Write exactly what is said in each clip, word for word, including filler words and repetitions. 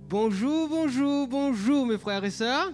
Bonjour, bonjour, bonjour mes frères et sœurs.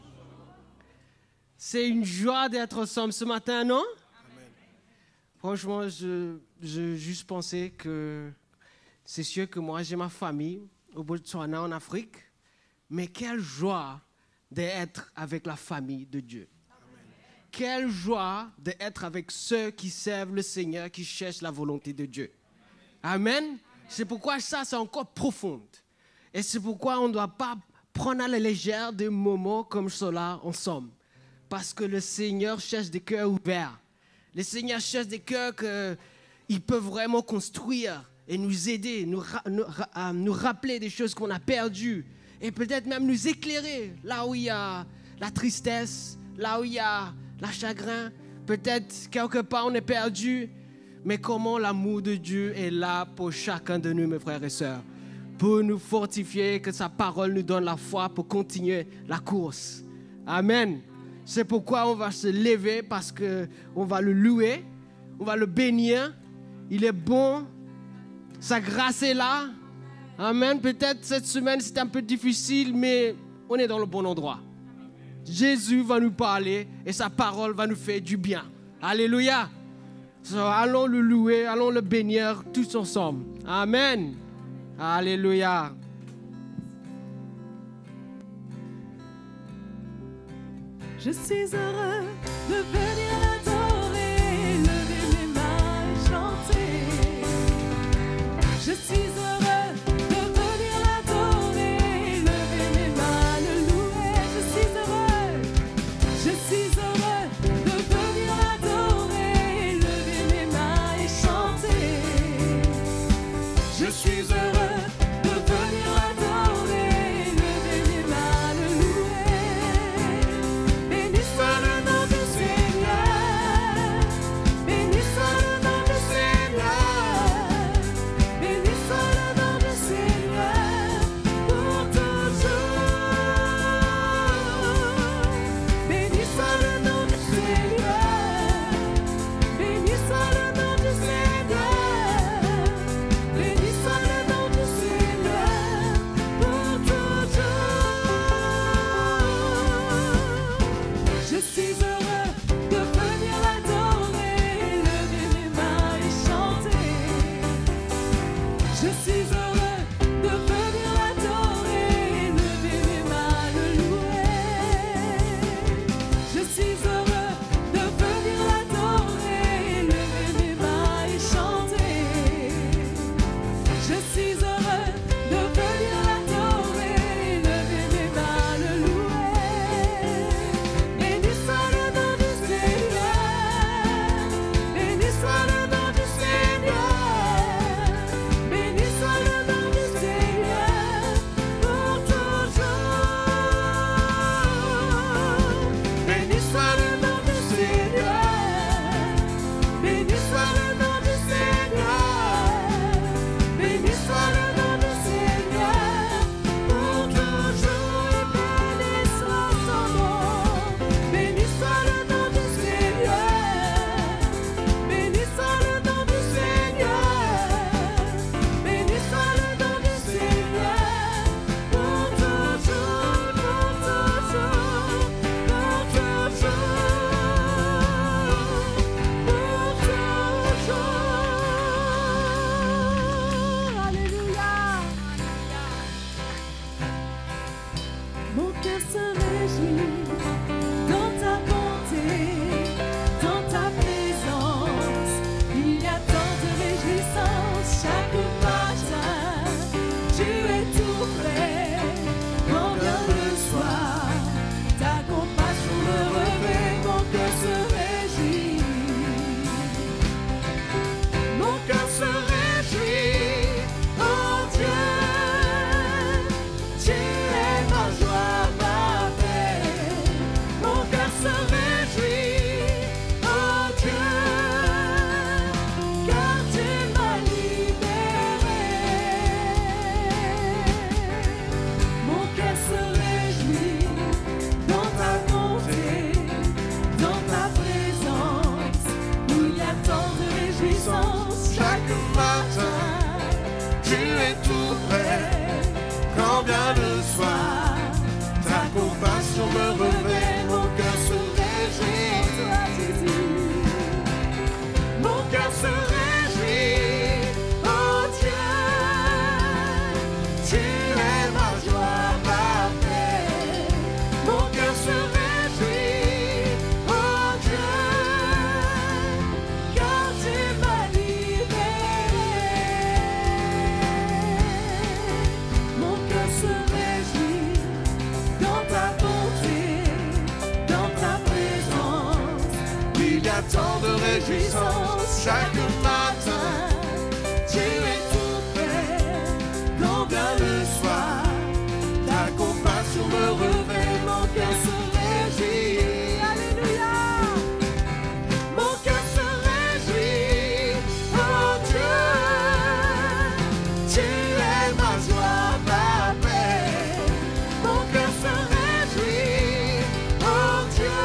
C'est une joie d'être ensemble ce matin, non? Amen. Franchement, je, je juste pensais que c'est sûr que moi j'ai ma famille au Botswana en Afrique, mais quelle joie d'être avec la famille de Dieu. Amen. Quelle joie d'être avec ceux qui servent le Seigneur, qui cherchent la volonté de Dieu. Amen. Amen. C'est pourquoi ça c'est encore profond. Et c'est pourquoi on ne doit pas prendre à la légère des moments comme cela ensemble. Parce que le Seigneur cherche des cœurs ouverts. Le Seigneur cherche des cœurs qu'il peut vraiment construire et nous aider, nous, nous, nous rappeler des choses qu'on a perdues. Et peut-être même nous éclairer là où il y a la tristesse, là où il y a la chagrin. Peut-être quelque part on est perdu. Mais comment l'amour de Dieu est là pour chacun de nous, mes frères et sœurs. Pour nous fortifier, que sa parole nous donne la foi pour continuer la course. Amen. C'est pourquoi on va se lever, parce qu'on va le louer, on va le bénir. Il est bon, sa grâce est là. Amen. Peut-être cette semaine c'est un peu difficile, mais on est dans le bon endroit. Jésus va nous parler et sa parole va nous faire du bien. Alléluia. So, allons le louer, allons le bénir tous ensemble. Amen. Alléluia. Je suis heureux de venir l'adorer, lever mes mains et chanter. Je suis heureux de venir l'adorer, lever mes mains, le louer. Je suis heureux, je suis heureux de venir l'adorer, lever mes mains et chanter. Je suis heureux. Tu es ma joie, ma paix. quand vient le soir, ta compassion me revêt, mon cœur se réjouit en toi, Jésus. Mon cœur se réjouit, oh Dieu, tu es ma joie, ma paix. Mon cœur se réjouit, oh Dieu, car tu m'as libéré. Mon cœur se réjouit dans ta bonté, dans ta présence. Il y a tant de réjouissance chaque matin. Tu es tout près quand vient le soir. Ta compassion me revêt, mon cœur se réjouit. Alléluia. Mon cœur se réjouit, oh Dieu. Tu es ma joie, ma paix. Mon cœur se réjouit, oh Dieu,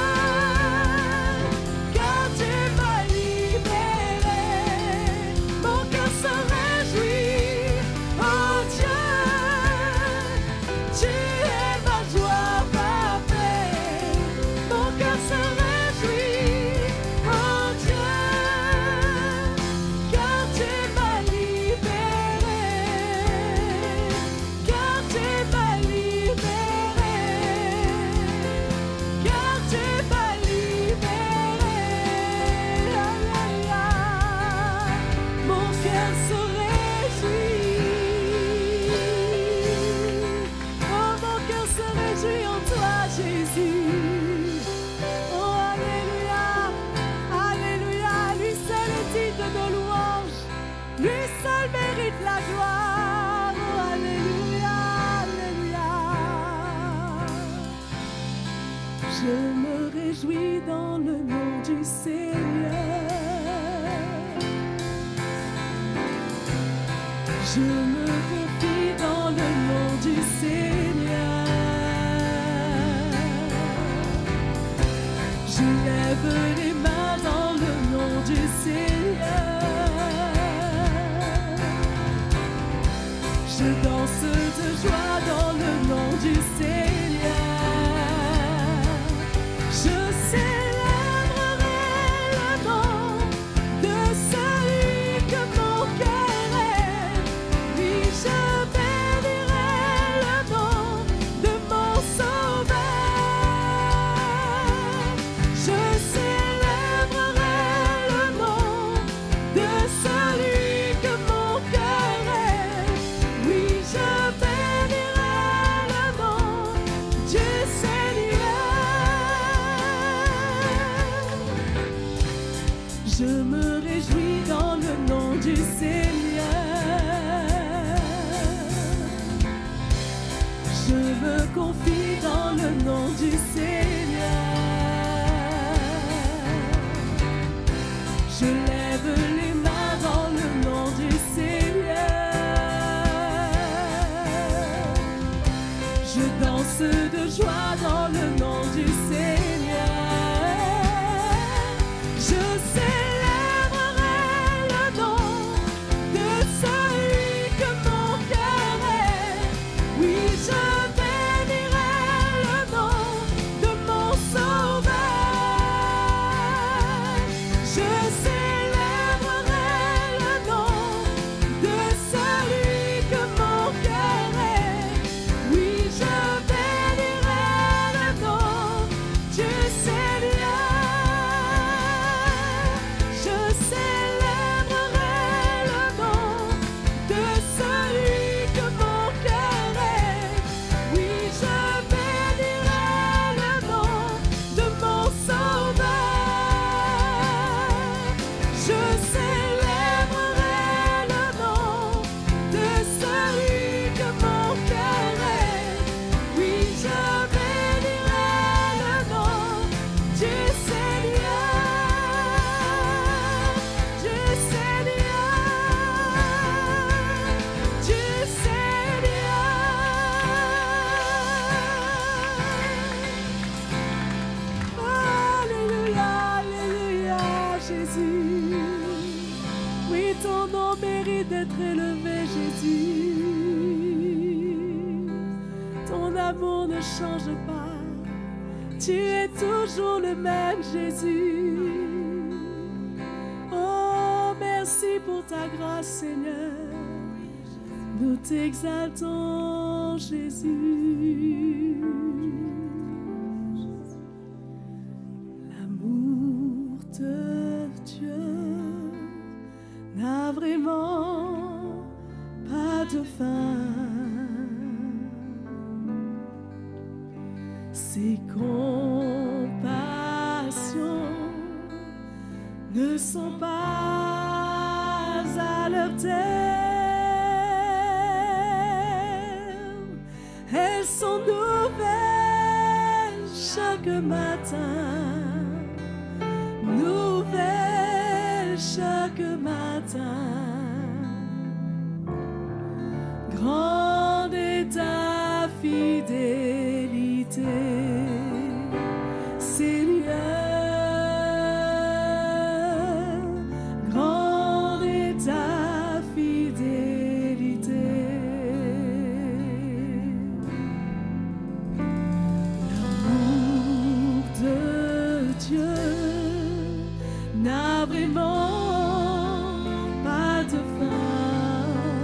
car tu m'as libéré. Mon cœur se réjouit, oh Dieu, tu es ma joie, ma paix. Mon cœur se réjouit, oh Dieu, car tu m'as libéré. Car tu m'as libéré. Car tu m'as libéré. Alléluia. Mon cœur se réjouit. Oh, mon cœur se réjouit en toi, Jésus. Oh, Alléluia. Alléluia. Lui seul est digne de nos louanges. Lui seul mérite la gloire. Oh, Alléluia. Alléluia. Je me réjouis dans le nom du Seigneur. Je me confie dans le nom du Seigneur. Je lève les mains dans le nom du Seigneur. Je danse de joie dans le nom du Seigneur. Je célébrerai le nom de celui que mon cœur aime. Oui, je bénirai le nom de mon Sauveur. Je célébrerai le nom de celui que mon cœur aime. Oui, je bénirai le nom du Seigneur. Je me réjouis dans le nom du Seigneur. Je me confie dans le nom du Seigneur. Je lève les mains dans le nom du Seigneur. Je danse de joie dans le nom du Seigneur. Je célébrerai le nom de celui que mon cœur aime. Oui, je bénirai le nom de mon Sauveur. Je célébrerai le nom de celui que mon cœur aime. Oui, je bénirai le nom amour ne change pas. Tu es toujours le même, Jésus. Oh, merci pour ta grâce, Seigneur. Nous t'exaltons, Jésus. L'amour de Dieu n'a vraiment pas de fin. Ses compassions ne sont pas à leur terme. Elles sont nouvelles chaque matin. Nouvelles chaque matin. Grande est ta fidélité, Seigneur. Grande est ta fidélité. L'amour de Dieu n'a vraiment pas de fin.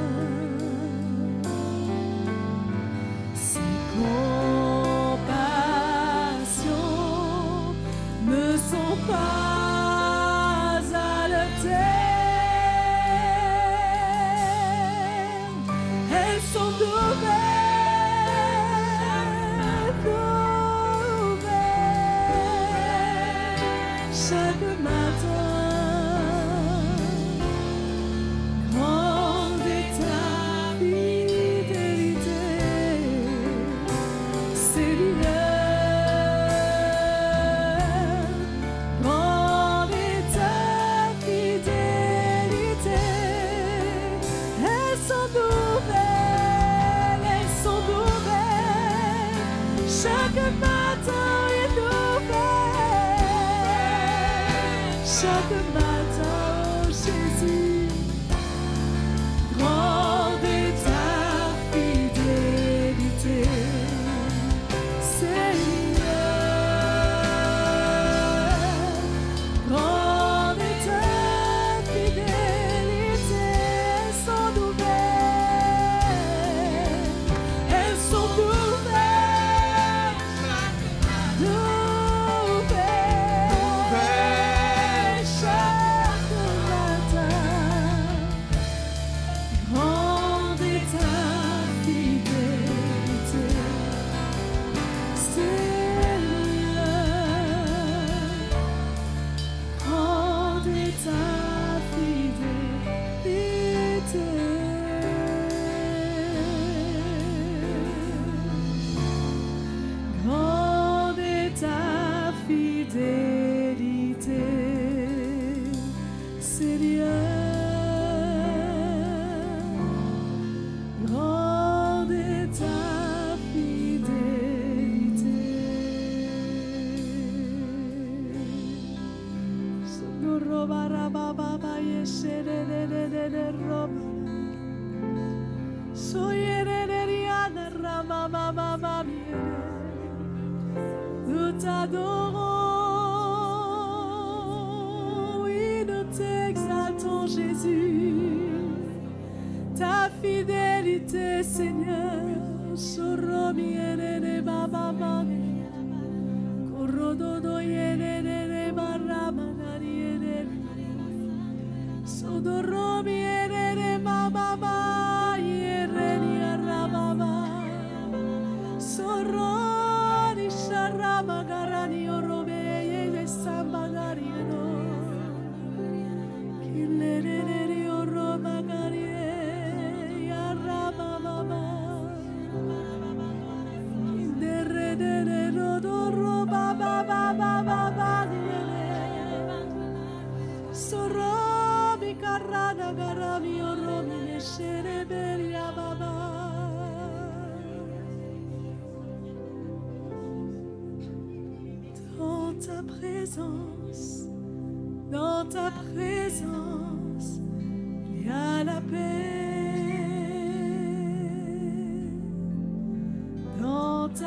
Ses compassions ne sont pas à leur terme. Elles sont nouvelles, nouvelles chaque matin. Grande est ta fidélité, Seigneur. Grande est ta fidélité. Elles sont nouvelles, elles sont nouvelles. Chaque matin est nouvelle. Chaque matin, oh Jésus. Grande est ta fidélité, Seigneur. Grande est ta fidélité. Elles sont nouvelles, elles sont nouvelles, nouvelles chaque matin. Grande est ta fidélité, Seigneur. Grande est ta fidélité. Grande est ta fidélité, Seigneur. Grande est ta fidélité. Sonoro barababa yesherererere roba. Soyereriana ramamama miere. Nous t'adorons, oui, nous t'exaltons, Jésus. Ta fidélité, Seigneur. Soromiere baba Korododo yere baramanariere. Sodoromiere baba yere ramama. Sorori sharama garani orobeye de sambagarieno. Kilere oroba garie yarama mama. Indere de rodoro baba baba baba diere. Sorobi carrada garami oromi neshere beria baba. Dans ta présence, dans ta présence, il y a la paix. Dans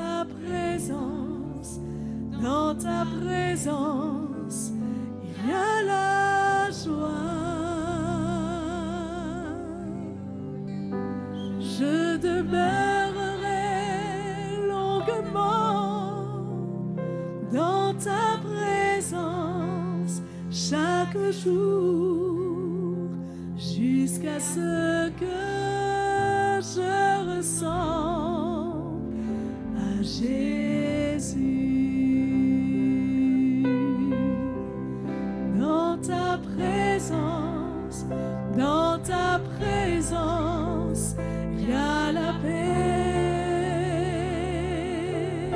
Dans ta présence, il y a la joie. Je demeurerai longuement dans ta présence chaque jour jusqu'à ce que je ressemble à Jésus. Dans ta présence, dans ta présence, il y a la paix.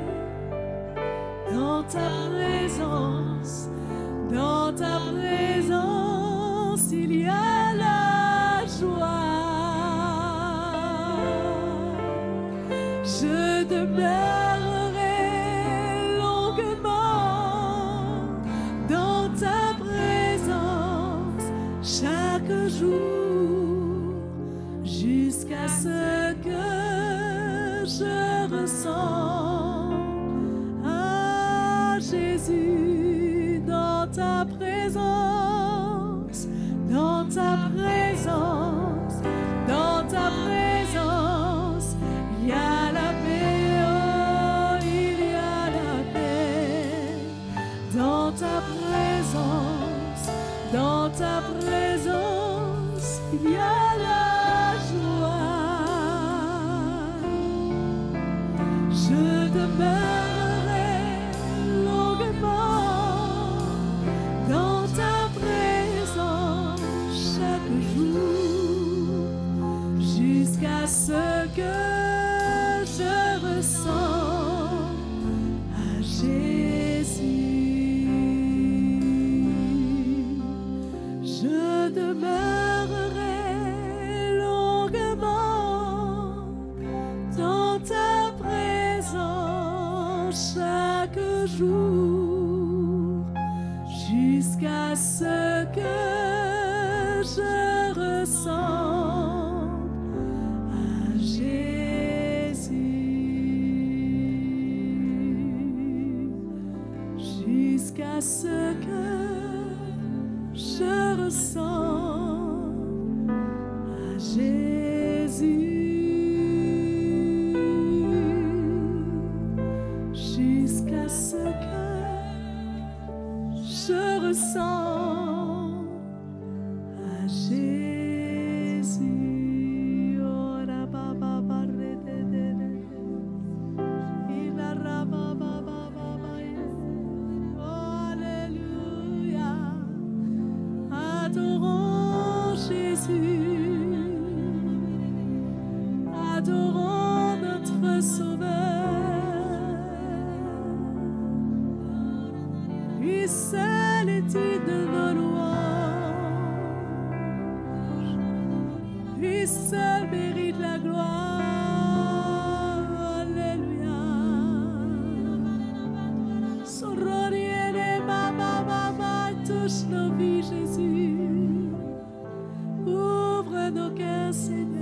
Dans ta présence, dans ta présence, il y a la joie. Je demeurerai longuement dans ta présence chaque jour jusqu'à ce que je ressemble à Jésus. Dans ta présence, dans ta présence, dans ta présence, il y a la paix, oh, il y a la paix. Dans ta présence, dans ta présence, il y a la joie. Je demeurerai longuement dans ta présence chaque jour jusqu'à ce que je ressemble à Jésus. Je demeurerai longuement dans ta présence chaque jour jusqu'à ce que je ressemble à Jésus. Jusqu'à ce que je ressemble à Jésus. Jusqu'à ce que je ressemble à Jésus. Oh, ra, ba, ba, ba, re, de, de, de. Il a, ra, ba, ba, ba, ba, ba, yes. Oh, alléluia. Adorons Jésus. Adorons notre Sauveur. Lui seul est digne de nos louanges. Lui seul mérite la gloire. Alléluia. Sororiere, mama, mama, touche nos vies, Jésus. Ouvre nos cœurs, Seigneur.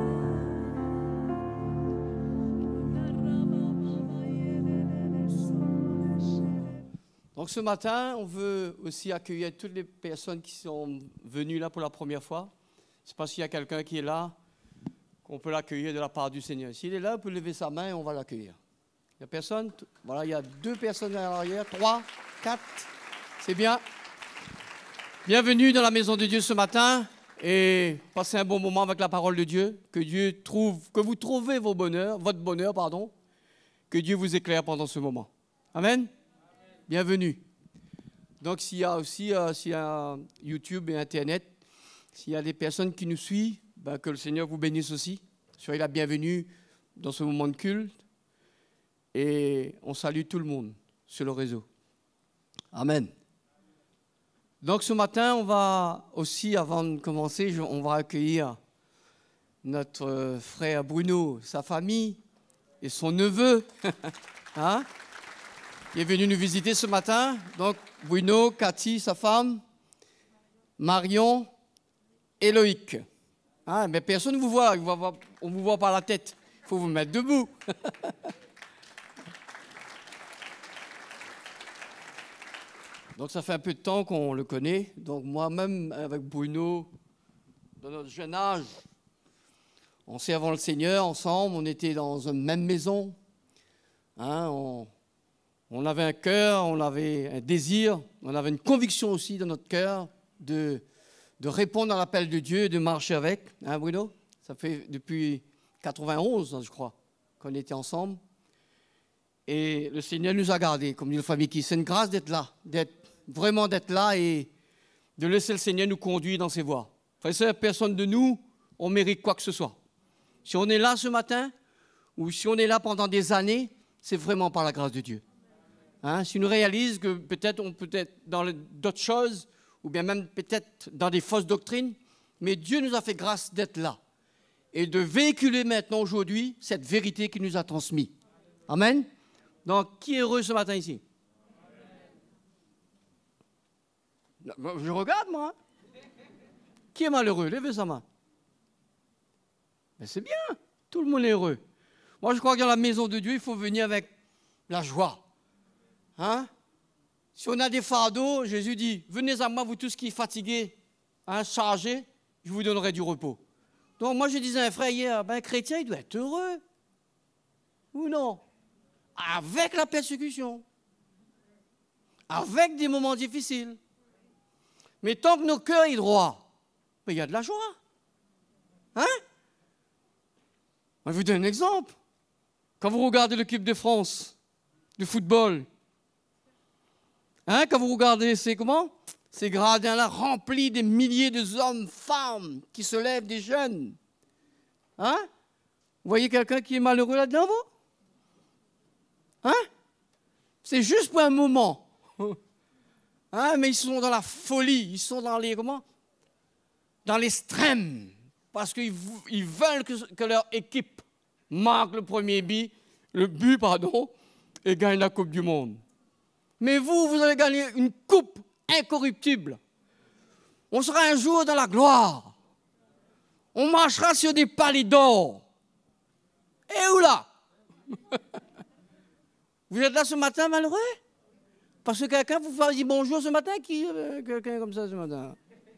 Donc ce matin, on veut aussi accueillir toutes les personnes qui sont venues là pour la première fois. C'est parce qu'il y a quelqu'un qui est là qu'on peut l'accueillir de la part du Seigneur. S'il est là, il peut lever sa main et on va l'accueillir. Il n'y a personne? Voilà, il y a deux personnes à l'arrière, trois, quatre. C'est bien. Bienvenue dans la maison de Dieu ce matin et passez un bon moment avec la parole de Dieu. Que Dieu trouve, que vous trouvez vos bonheurs, votre bonheur, pardon. Que Dieu vous éclaire pendant ce moment. Amen. Bienvenue. Donc, s'il y a aussi euh, s'il y a YouTube et Internet, s'il y a des personnes qui nous suivent, ben, que le Seigneur vous bénisse aussi. Soyez la bienvenue dans ce moment de culte. Et on salue tout le monde sur le réseau. Amen. Donc, ce matin, on va aussi, avant de commencer, on va accueillir notre frère Bruno, sa famille et son neveu. Hein? Qui est venu nous visiter ce matin. Donc, Bruno, Cathy, sa femme, Marion et Loïc. Hein, mais personne ne vous voit, on ne vous voit pas la tête. Il faut vous mettre debout. Donc ça fait un peu de temps qu'on le connaît. Donc moi-même, avec Bruno, dans notre jeune âge, on servant le Seigneur ensemble, on était dans une même maison. Hein, on, on avait un cœur, on avait un désir, on avait une conviction aussi dans notre cœur de, de répondre à l'appel de Dieu et de marcher avec. Hein, Bruno? Ça fait depuis quatre-vingt-onze, je crois, qu'on était ensemble. Et le Seigneur nous a gardés, comme dit le famille qui. C'est une grâce d'être là, d'être vraiment d'être là et de laisser le Seigneur nous conduire dans ses voies. Frères et sœurs, personne de nous, on mérite quoi que ce soit. Si on est là ce matin, ou si on est là pendant des années, c'est vraiment par la grâce de Dieu. Hein? Si nous réalisons que peut-être on peut être dans d'autres choses, ou bien même peut-être dans des fausses doctrines, mais Dieu nous a fait grâce d'être là et de véhiculer maintenant aujourd'hui cette vérité qu'il nous a transmise. Amen. Donc, qui est heureux ce matin ici? Je regarde, moi. Qui est malheureux? Levez sa main. Mais c'est bien, tout le monde est heureux. Moi, je crois que dans la maison de Dieu, il faut venir avec la joie. Hein? Si on a des fardeaux, Jésus dit, venez à moi, vous tous qui êtes fatigués, hein, chargés, je vous donnerai du repos. Donc, moi, je disais à un frère hier, ben, un chrétien, il doit être heureux. Ou non? Avec la persécution. Avec des moments difficiles. Mais tant que nos cœurs sont droits, ben, il y a de la joie. Hein? Je vous donne un exemple. Quand vous regardez l'équipe de France, de football, hein, quand vous regardez ces, comment, ces gradins-là remplis des milliers d'hommes, femmes qui se lèvent, des jeunes, hein, vous voyez quelqu'un qui est malheureux là-dedans, vous? Hein? C'est juste pour un moment. Hein, mais ils sont dans la folie, ils sont dans les, comment? Dans l'extrême. Parce qu'ils ils veulent que, que leur équipe marque le premier but, le but, pardon, et gagne la Coupe du Monde. Mais vous, vous allez gagner une coupe incorruptible. On sera un jour dans la gloire. On marchera sur des palais d'or. Et où là? Vous êtes là ce matin malheureux? Parce que quelqu'un vous fait dire bonjour ce matin? Qui euh, quelqu'un comme ça ce matin?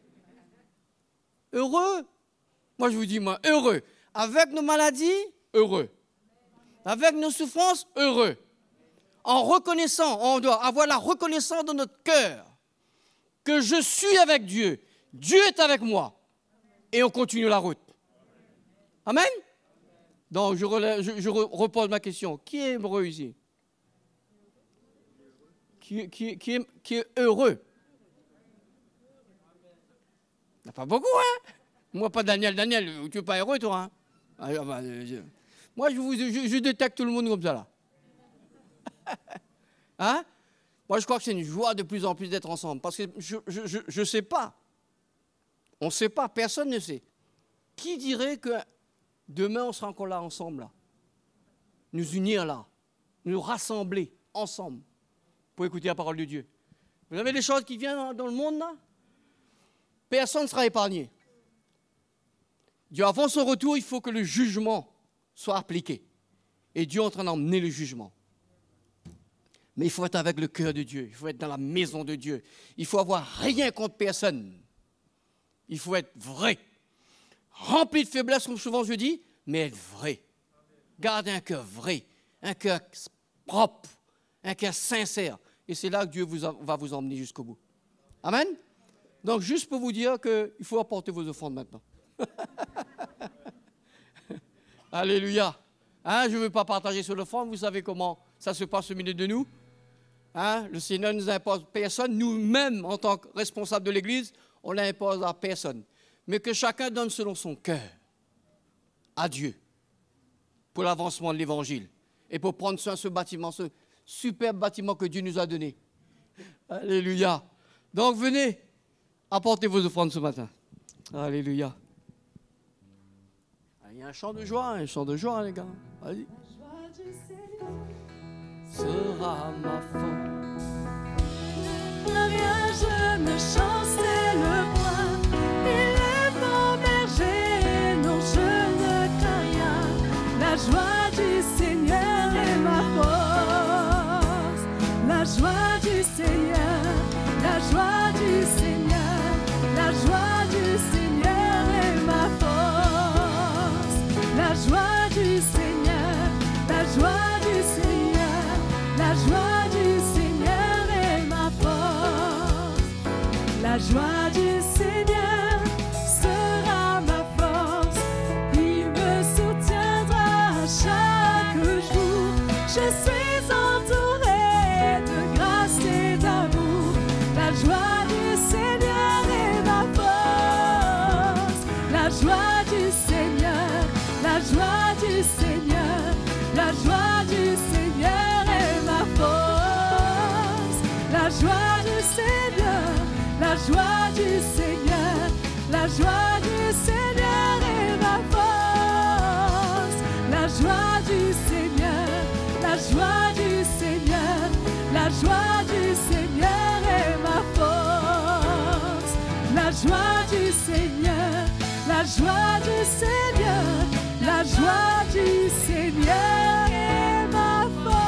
Heureux? Moi, je vous dis, moi, heureux. Avec nos maladies, heureux. Avec nos souffrances, heureux. En reconnaissant, on doit avoir la reconnaissance dans notre cœur que je suis avec Dieu. Dieu est avec moi. Et on continue la route. Amen? Donc, je, relève, je, je repose ma question. Qui est heureux ici? Qui, qui, qui, est, qui est heureux? Il n'y a pas beaucoup, hein? Moi, pas Daniel. Daniel, tu n'es pas heureux, toi, hein? Ah, bah, je... Moi, je, vous, je, je détecte tout le monde comme ça, là. Hein? Moi, je crois que c'est une joie de plus en plus d'être ensemble. Parce que je ne je, je sais pas. On ne sait pas. Personne ne sait. Qui dirait que demain, on sera encore là, ensemble, là? Nous unir, là. Nous rassembler, ensemble, pour écouter la parole de Dieu. Vous avez des choses qui viennent dans, dans le monde, là? Personne ne sera épargné. Dieu, avant son retour, il faut que le jugement soit appliqué. Et Dieu est en train d'emmener le jugement. Mais il faut être avec le cœur de Dieu. Il faut être dans la maison de Dieu. Il faut avoir rien contre personne. Il faut être vrai. Rempli de faiblesses, comme souvent je dis, mais être vrai. Gardez un cœur vrai, un cœur propre, un cœur sincère. Et c'est là que Dieu vous a, va vous emmener jusqu'au bout. Amen? Donc, juste pour vous dire qu'il faut apporter vos offrandes maintenant. Alléluia. Hein, je ne veux pas partager sur l'offrande. Vous savez comment ça se passe au milieu de nous. Hein, le Seigneur ne nous impose personne. Nous-mêmes, en tant que responsables de l'Église, on n'impose à personne. Mais que chacun donne selon son cœur à Dieu pour l'avancement de l'Évangile et pour prendre soin de ce bâtiment, ce superbe bâtiment que Dieu nous a donné. Alléluia. Donc venez, apportez vos offrandes ce matin. Alléluia. Il y a un chant de joie, un chant de joie, les gars. Allez. La joie du Seigneur Sera ma force. rien je ne chancelle moi. Il est mon berger, non je ne crains rien. La joie du Seigneur est ma force. La joie du Seigneur La joie du Seigneur sera ma force. Il me soutiendra chaque jour. Je suis entourée de grâce et d'amour. La joie du Seigneur est ma force. La joie du Seigneur, la joie du Seigneur, la joie du Seigneur est ma force. La joie du Seigneur, la joie du Seigneur, la joie du Seigneur est ma force. La joie du Seigneur, la joie du Seigneur, la joie du Seigneur est ma force. La joie du Seigneur, la joie du Seigneur, la joie du Seigneur est ma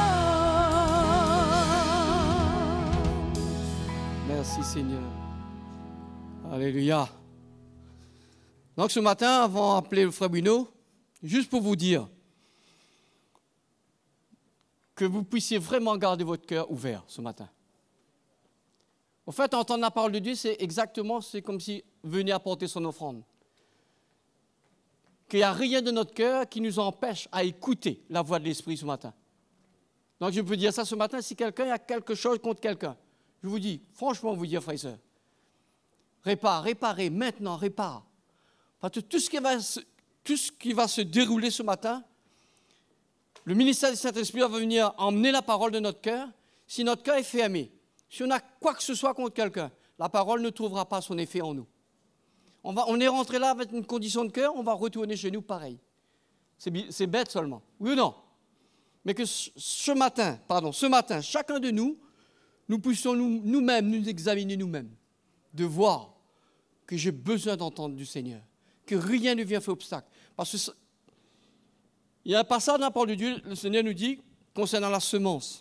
force. Merci Seigneur. Alléluia. Donc ce matin, avant d'appeler le frère Bruno, juste pour vous dire que vous puissiez vraiment garder votre cœur ouvert ce matin. En fait, entendre la parole de Dieu, c'est exactement, c'est comme si venir apporter son offrande. Qu'il n'y a rien de notre cœur qui nous empêche à écouter la voix de l'Esprit ce matin. Donc je peux dire ça ce matin, si quelqu'un a quelque chose contre quelqu'un, je vous dis, franchement, vous dire, frères et sœurs, répare, réparez, maintenant, répare. Parce que tout ce qui va se, tout ce qui va se dérouler ce matin, le ministère du Saint-Esprit va venir emmener la parole de notre cœur. Si notre cœur est fermé, si on a quoi que ce soit contre quelqu'un, la parole ne trouvera pas son effet en nous. On, va, on est rentré là avec une condition de cœur, on va retourner chez nous pareil. C'est bête seulement, oui ou non? Mais que ce matin, pardon, ce matin, chacun de nous, nous puissions nous, nous-mêmes nous examiner nous-mêmes, de voir que j'ai besoin d'entendre du Seigneur, que rien ne vient faire obstacle. Parce que il y a un passage dans la parole de Dieu, le Seigneur nous dit, concernant la semence.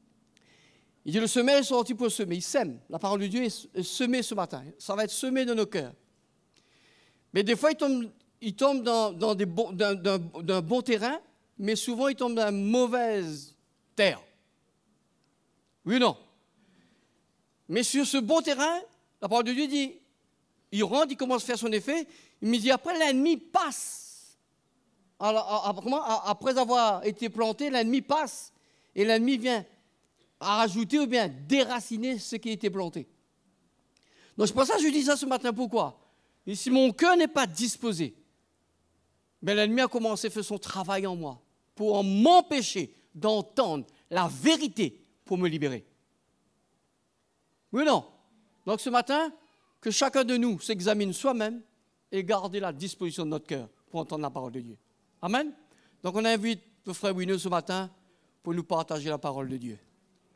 Il dit, le semeur est sorti pour semer, il sème. La parole de Dieu est semée ce matin, ça va être semé dans nos cœurs. Mais des fois, il tombe, il tombe dans, dans des bon, d'un, d'un, d'un bon terrain, mais souvent, il tombe dans une mauvaise terre. Oui ou non? Mais sur ce bon terrain, la parole de Dieu dit, il rentre, il commence à faire son effet, il me dit, après, l'ennemi passe. Alors, comment, après avoir été planté, l'ennemi passe, et l'ennemi vient à rajouter ou bien déraciner ce qui a été planté. Donc, c'est pour ça que je dis ça ce matin. Pourquoi? Et si mon cœur n'est pas disposé, ben l'ennemi a commencé à faire son travail en moi pour m'empêcher d'entendre la vérité pour me libérer. Oui ou non? Donc ce matin, que chacun de nous s'examine soi-même et garder la disposition de notre cœur pour entendre la parole de Dieu. Amen? Donc on invite le frère Bruno ce matin pour nous partager la parole de Dieu.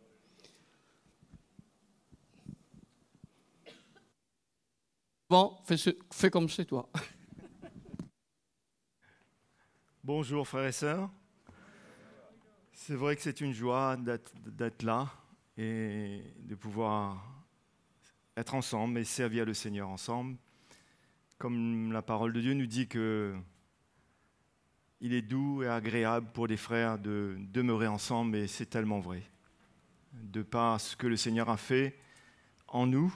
Bon, fais, ce, fais comme c'est toi. Bonjour frères et sœurs. C'est vrai que c'est une joie d'être, d'être là et de pouvoir être ensemble et servir le Seigneur ensemble. Comme la parole de Dieu nous dit que il est doux et agréable pour les frères de demeurer ensemble, et c'est tellement vrai. De par ce que le Seigneur a fait en nous,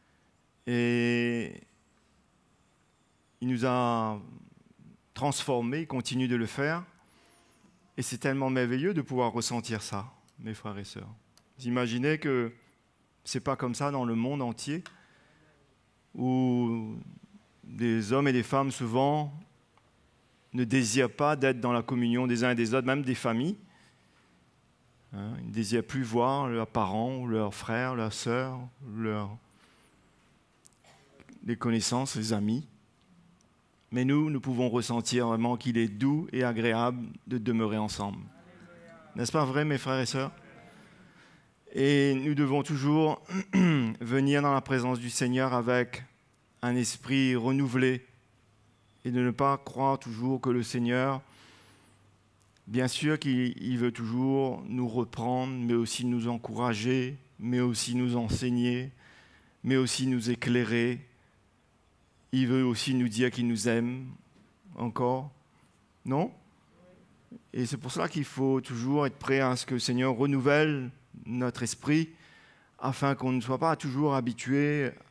et il nous a transformés, il continue de le faire, et c'est tellement merveilleux de pouvoir ressentir ça, mes frères et sœurs. Vous imaginez que ce n'est pas comme ça dans le monde entier, où des hommes et des femmes souvent ne désirent pas d'être dans la communion des uns et des autres, même des familles. Hein, ils ne désirent plus voir leurs parents, leurs frères, leurs sœurs, leurs les connaissances, les amis. Mais nous, nous pouvons ressentir vraiment qu'il est doux et agréable de demeurer ensemble. N'est-ce pas vrai, mes frères et sœurs? Et nous devons toujours venir dans la présence du Seigneur avec un esprit renouvelé et de ne pas croire toujours que le Seigneur, bien sûr qu'il veut toujours nous reprendre, mais aussi nous encourager, mais aussi nous enseigner, mais aussi nous éclairer. Il veut aussi nous dire qu'il nous aime encore, non? Et c'est pour cela qu'il faut toujours être prêt à ce que le Seigneur renouvelle notre esprit, afin qu'on ne soit pas toujours habitué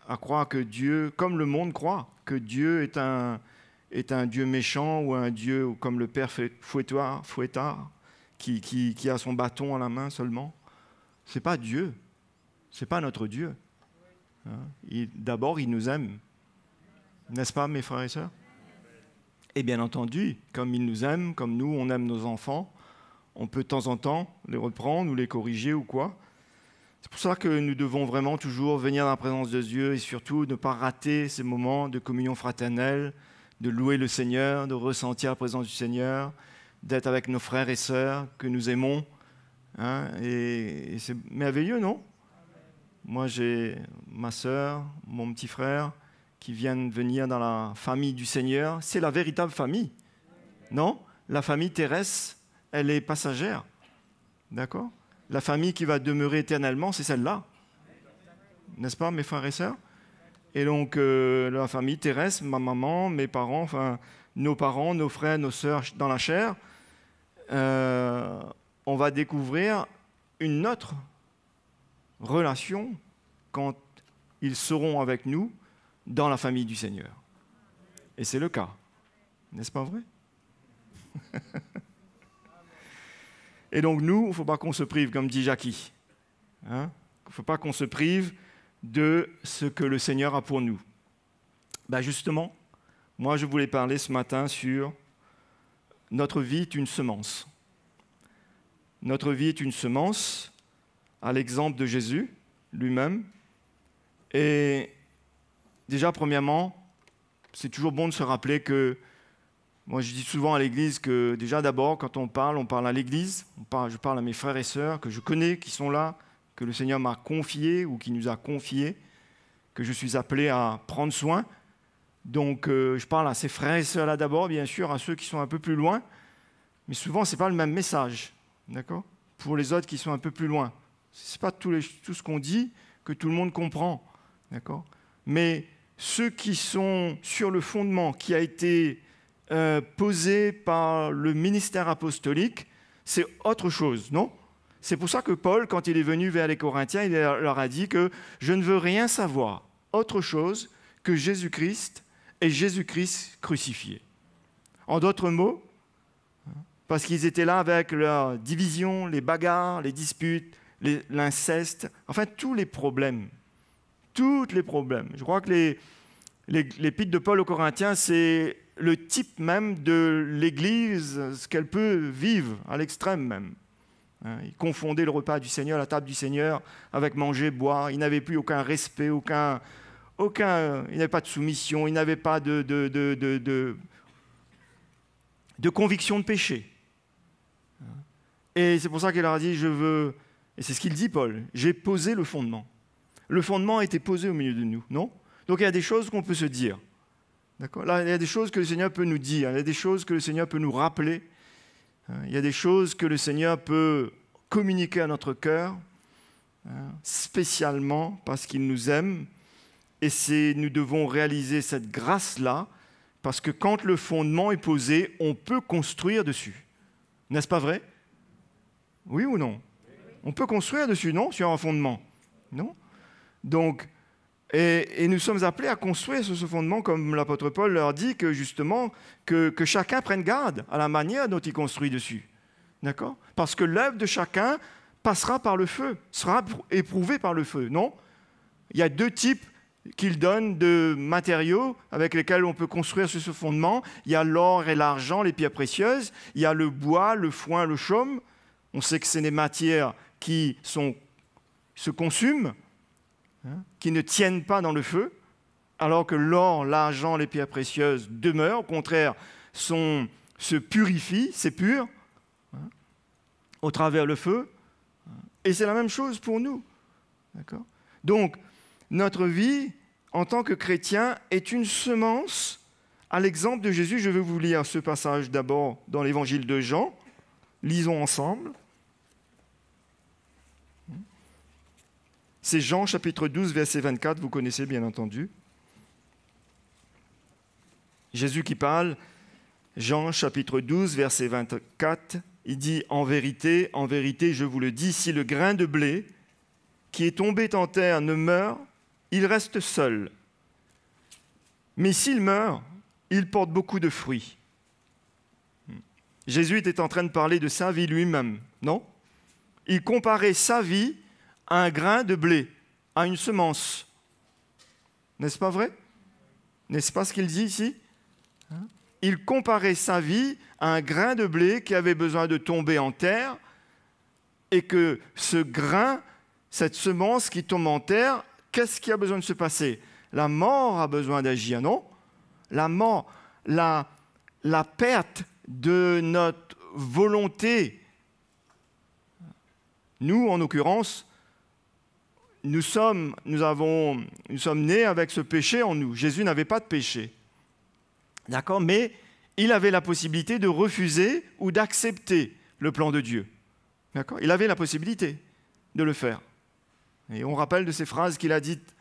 à croire que Dieu, comme le monde croit, que Dieu est un, est un Dieu méchant ou un Dieu comme le Père fouettoir, fouettard, qui, qui, qui a son bâton à la main seulement. Ce n'est pas Dieu. Ce n'est pas notre Dieu. Hein? D'abord, il nous aime. N'est-ce pas, mes frères et sœurs? Et bien entendu, comme il nous aime, comme nous, on aime nos enfants, on peut de temps en temps les reprendre ou les corriger ou quoi. C'est pour ça que nous devons vraiment toujours venir dans la présence de Dieu et surtout ne pas rater ces moments de communion fraternelle, de louer le Seigneur, de ressentir la présence du Seigneur, d'être avec nos frères et sœurs que nous aimons. Hein, et, et c'est merveilleux, non? Moi, j'ai ma sœur, mon petit frère qui viennent venir dans la famille du Seigneur. C'est la véritable famille, non? La famille terrestre, elle est passagère, d'accord? La famille qui va demeurer éternellement, c'est celle-là. N'est-ce pas, mes frères et sœurs? Et donc, euh, la famille terrestre, ma maman, mes parents, enfin, nos parents, nos frères, nos sœurs dans la chair, euh, on va découvrir une autre relation quand ils seront avec nous dans la famille du Seigneur. Et c'est le cas. N'est-ce pas vrai? Et donc nous, il ne faut pas qu'on se prive, comme dit Jackie. Hein? Il ne faut pas qu'on se prive de ce que le Seigneur a pour nous. Ben justement, moi je voulais parler ce matin sur notre vie est une semence. Notre vie est une semence, à l'exemple de Jésus lui-même. Et déjà, premièrement, c'est toujours bon de se rappeler que moi, je dis souvent à l'Église que déjà d'abord, quand on parle, on parle à l'Église, on parle, je parle à mes frères et sœurs que je connais, qui sont là, que le Seigneur m'a confié ou qui nous a confié, que je suis appelé à prendre soin. Donc, euh, je parle à ces frères et sœurs là d'abord, bien sûr, à ceux qui sont un peu plus loin, mais souvent, ce n'est pas le même message, d'accord? Pour les autres qui sont un peu plus loin. Ce n'est pas tout, les, tout ce qu'on dit que tout le monde comprend, d'accord? Mais ceux qui sont sur le fondement qui a été Euh, posé par le ministère apostolique, c'est autre chose, non? C'est pour ça que Paul, quand il est venu vers les Corinthiens, il leur a dit que « Je ne veux rien savoir autre chose que Jésus-Christ et Jésus-Christ crucifié. » En d'autres mots, parce qu'ils étaient là avec leurs divisions, les bagarres, les disputes, les, l'inceste, enfin tous les problèmes, tous les problèmes. Je crois que les, les, l'épître de Paul aux Corinthiens, c'est le type même de l'Église, ce qu'elle peut vivre à l'extrême même. Hein, il confondait le repas du Seigneur, la table du Seigneur, avec manger, boire. Il n'avait plus aucun respect, aucun, aucun, il n'avait pas de soumission, il n'avait pas de, de, de, de, de, de conviction de péché. Et c'est pour ça qu'il leur a dit, je veux, et c'est ce qu'il dit Paul, j'ai posé le fondement. Le fondement a été posé au milieu de nous, non? Donc il y a des choses qu'on peut se dire. D'accord? Là, il y a des choses que le Seigneur peut nous dire, il y a des choses que le Seigneur peut nous rappeler, il y a des choses que le Seigneur peut communiquer à notre cœur, spécialement parce qu'il nous aime, et c'est, nous devons réaliser cette grâce-là, parce que quand le fondement est posé, on peut construire dessus. N'est-ce pas vrai? Oui ou non? On peut construire dessus, non? Sur un fondement, non? Donc, Et, et nous sommes appelés à construire sur ce fondement, comme l'apôtre Paul leur dit, que justement, que, que chacun prenne garde à la manière dont il construit dessus. D'accord? Parce que l'œuvre de chacun passera par le feu, sera éprouvée par le feu, non? Il y a deux types qu'il donne de matériaux avec lesquels on peut construire sur ce fondement. Il y a l'or et l'argent, les pierres précieuses. Il y a le bois, le foin, le chaume. On sait que c'est des matières qui sont, se consument, qui ne tiennent pas dans le feu, alors que l'or, l'argent, les pierres précieuses demeurent, au contraire, sont, se purifient, c'est pur, hein, au travers le feu. Et c'est la même chose pour nous. D'accord? Donc, notre vie, en tant que chrétien, est une semence à l'exemple de Jésus. Je vais vous lire ce passage d'abord dans l'évangile de Jean. Lisons ensemble. C'est Jean chapitre douze, verset vingt-quatre, vous connaissez bien entendu. Jésus qui parle, Jean chapitre douze, verset vingt-quatre, il dit « En vérité, en vérité, je vous le dis, si le grain de blé qui est tombé en terre ne meurt, il reste seul. Mais s'il meurt, il porte beaucoup de fruits. Jésus était en train de parler de sa vie lui-même, non? Il comparait sa vie à un grain de blé, à une semence. N'est-ce pas vrai? N'est-ce pas ce qu'il dit ici? Il comparait sa vie à un grain de blé qui avait besoin de tomber en terre et que ce grain, cette semence qui tombe en terre, qu'est-ce qui a besoin de se passer? La mort a besoin d'agir, non? La mort, la, la perte de notre volonté. Nous, en l'occurrence, nous sommes, nous, avons, nous sommes nés avec ce péché en nous. Jésus n'avait pas de péché. D'accord? Mais il avait la possibilité de refuser ou d'accepter le plan de Dieu. D'accord? Il avait la possibilité de le faire. Et on rappelle de ces phrases qu'il a dites.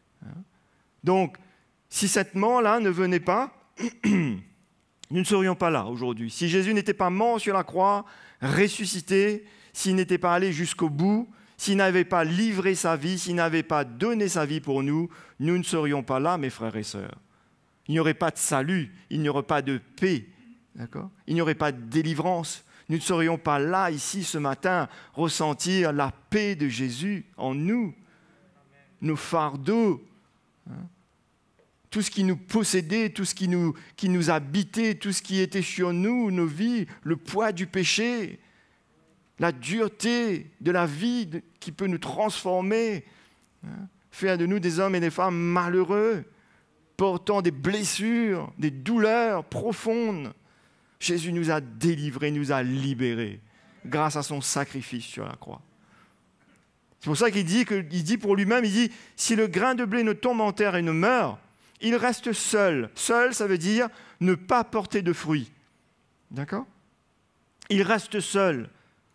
Donc, si cette mort-là ne venait pas, nous ne serions pas là aujourd'hui. Si Jésus n'était pas mort sur la croix, ressuscité, s'il n'était pas allé jusqu'au bout, s'il n'avait pas livré sa vie, s'il n'avait pas donné sa vie pour nous, nous ne serions pas là, mes frères et sœurs. Il n'y aurait pas de salut, il n'y aurait pas de paix, d'accord? Il n'y aurait pas de délivrance. Nous ne serions pas là, ici, ce matin, ressentir la paix de Jésus en nous, nos fardeaux, hein? Tout ce qui nous possédait, tout ce qui nous, qui nous habitait, tout ce qui était sur nous, nos vies, le poids du péché, la dureté de la vie qui peut nous transformer, hein? Faire de nous des hommes et des femmes malheureux, portant des blessures, des douleurs profondes. Jésus nous a délivrés, nous a libérés grâce à son sacrifice sur la croix. C'est pour ça qu'il dit, que, il dit pour lui-même, il dit, si le grain de blé ne tombe en terre et ne meurt, il reste seul. Seul, ça veut dire ne pas porter de fruits. D'accord? Il reste seul.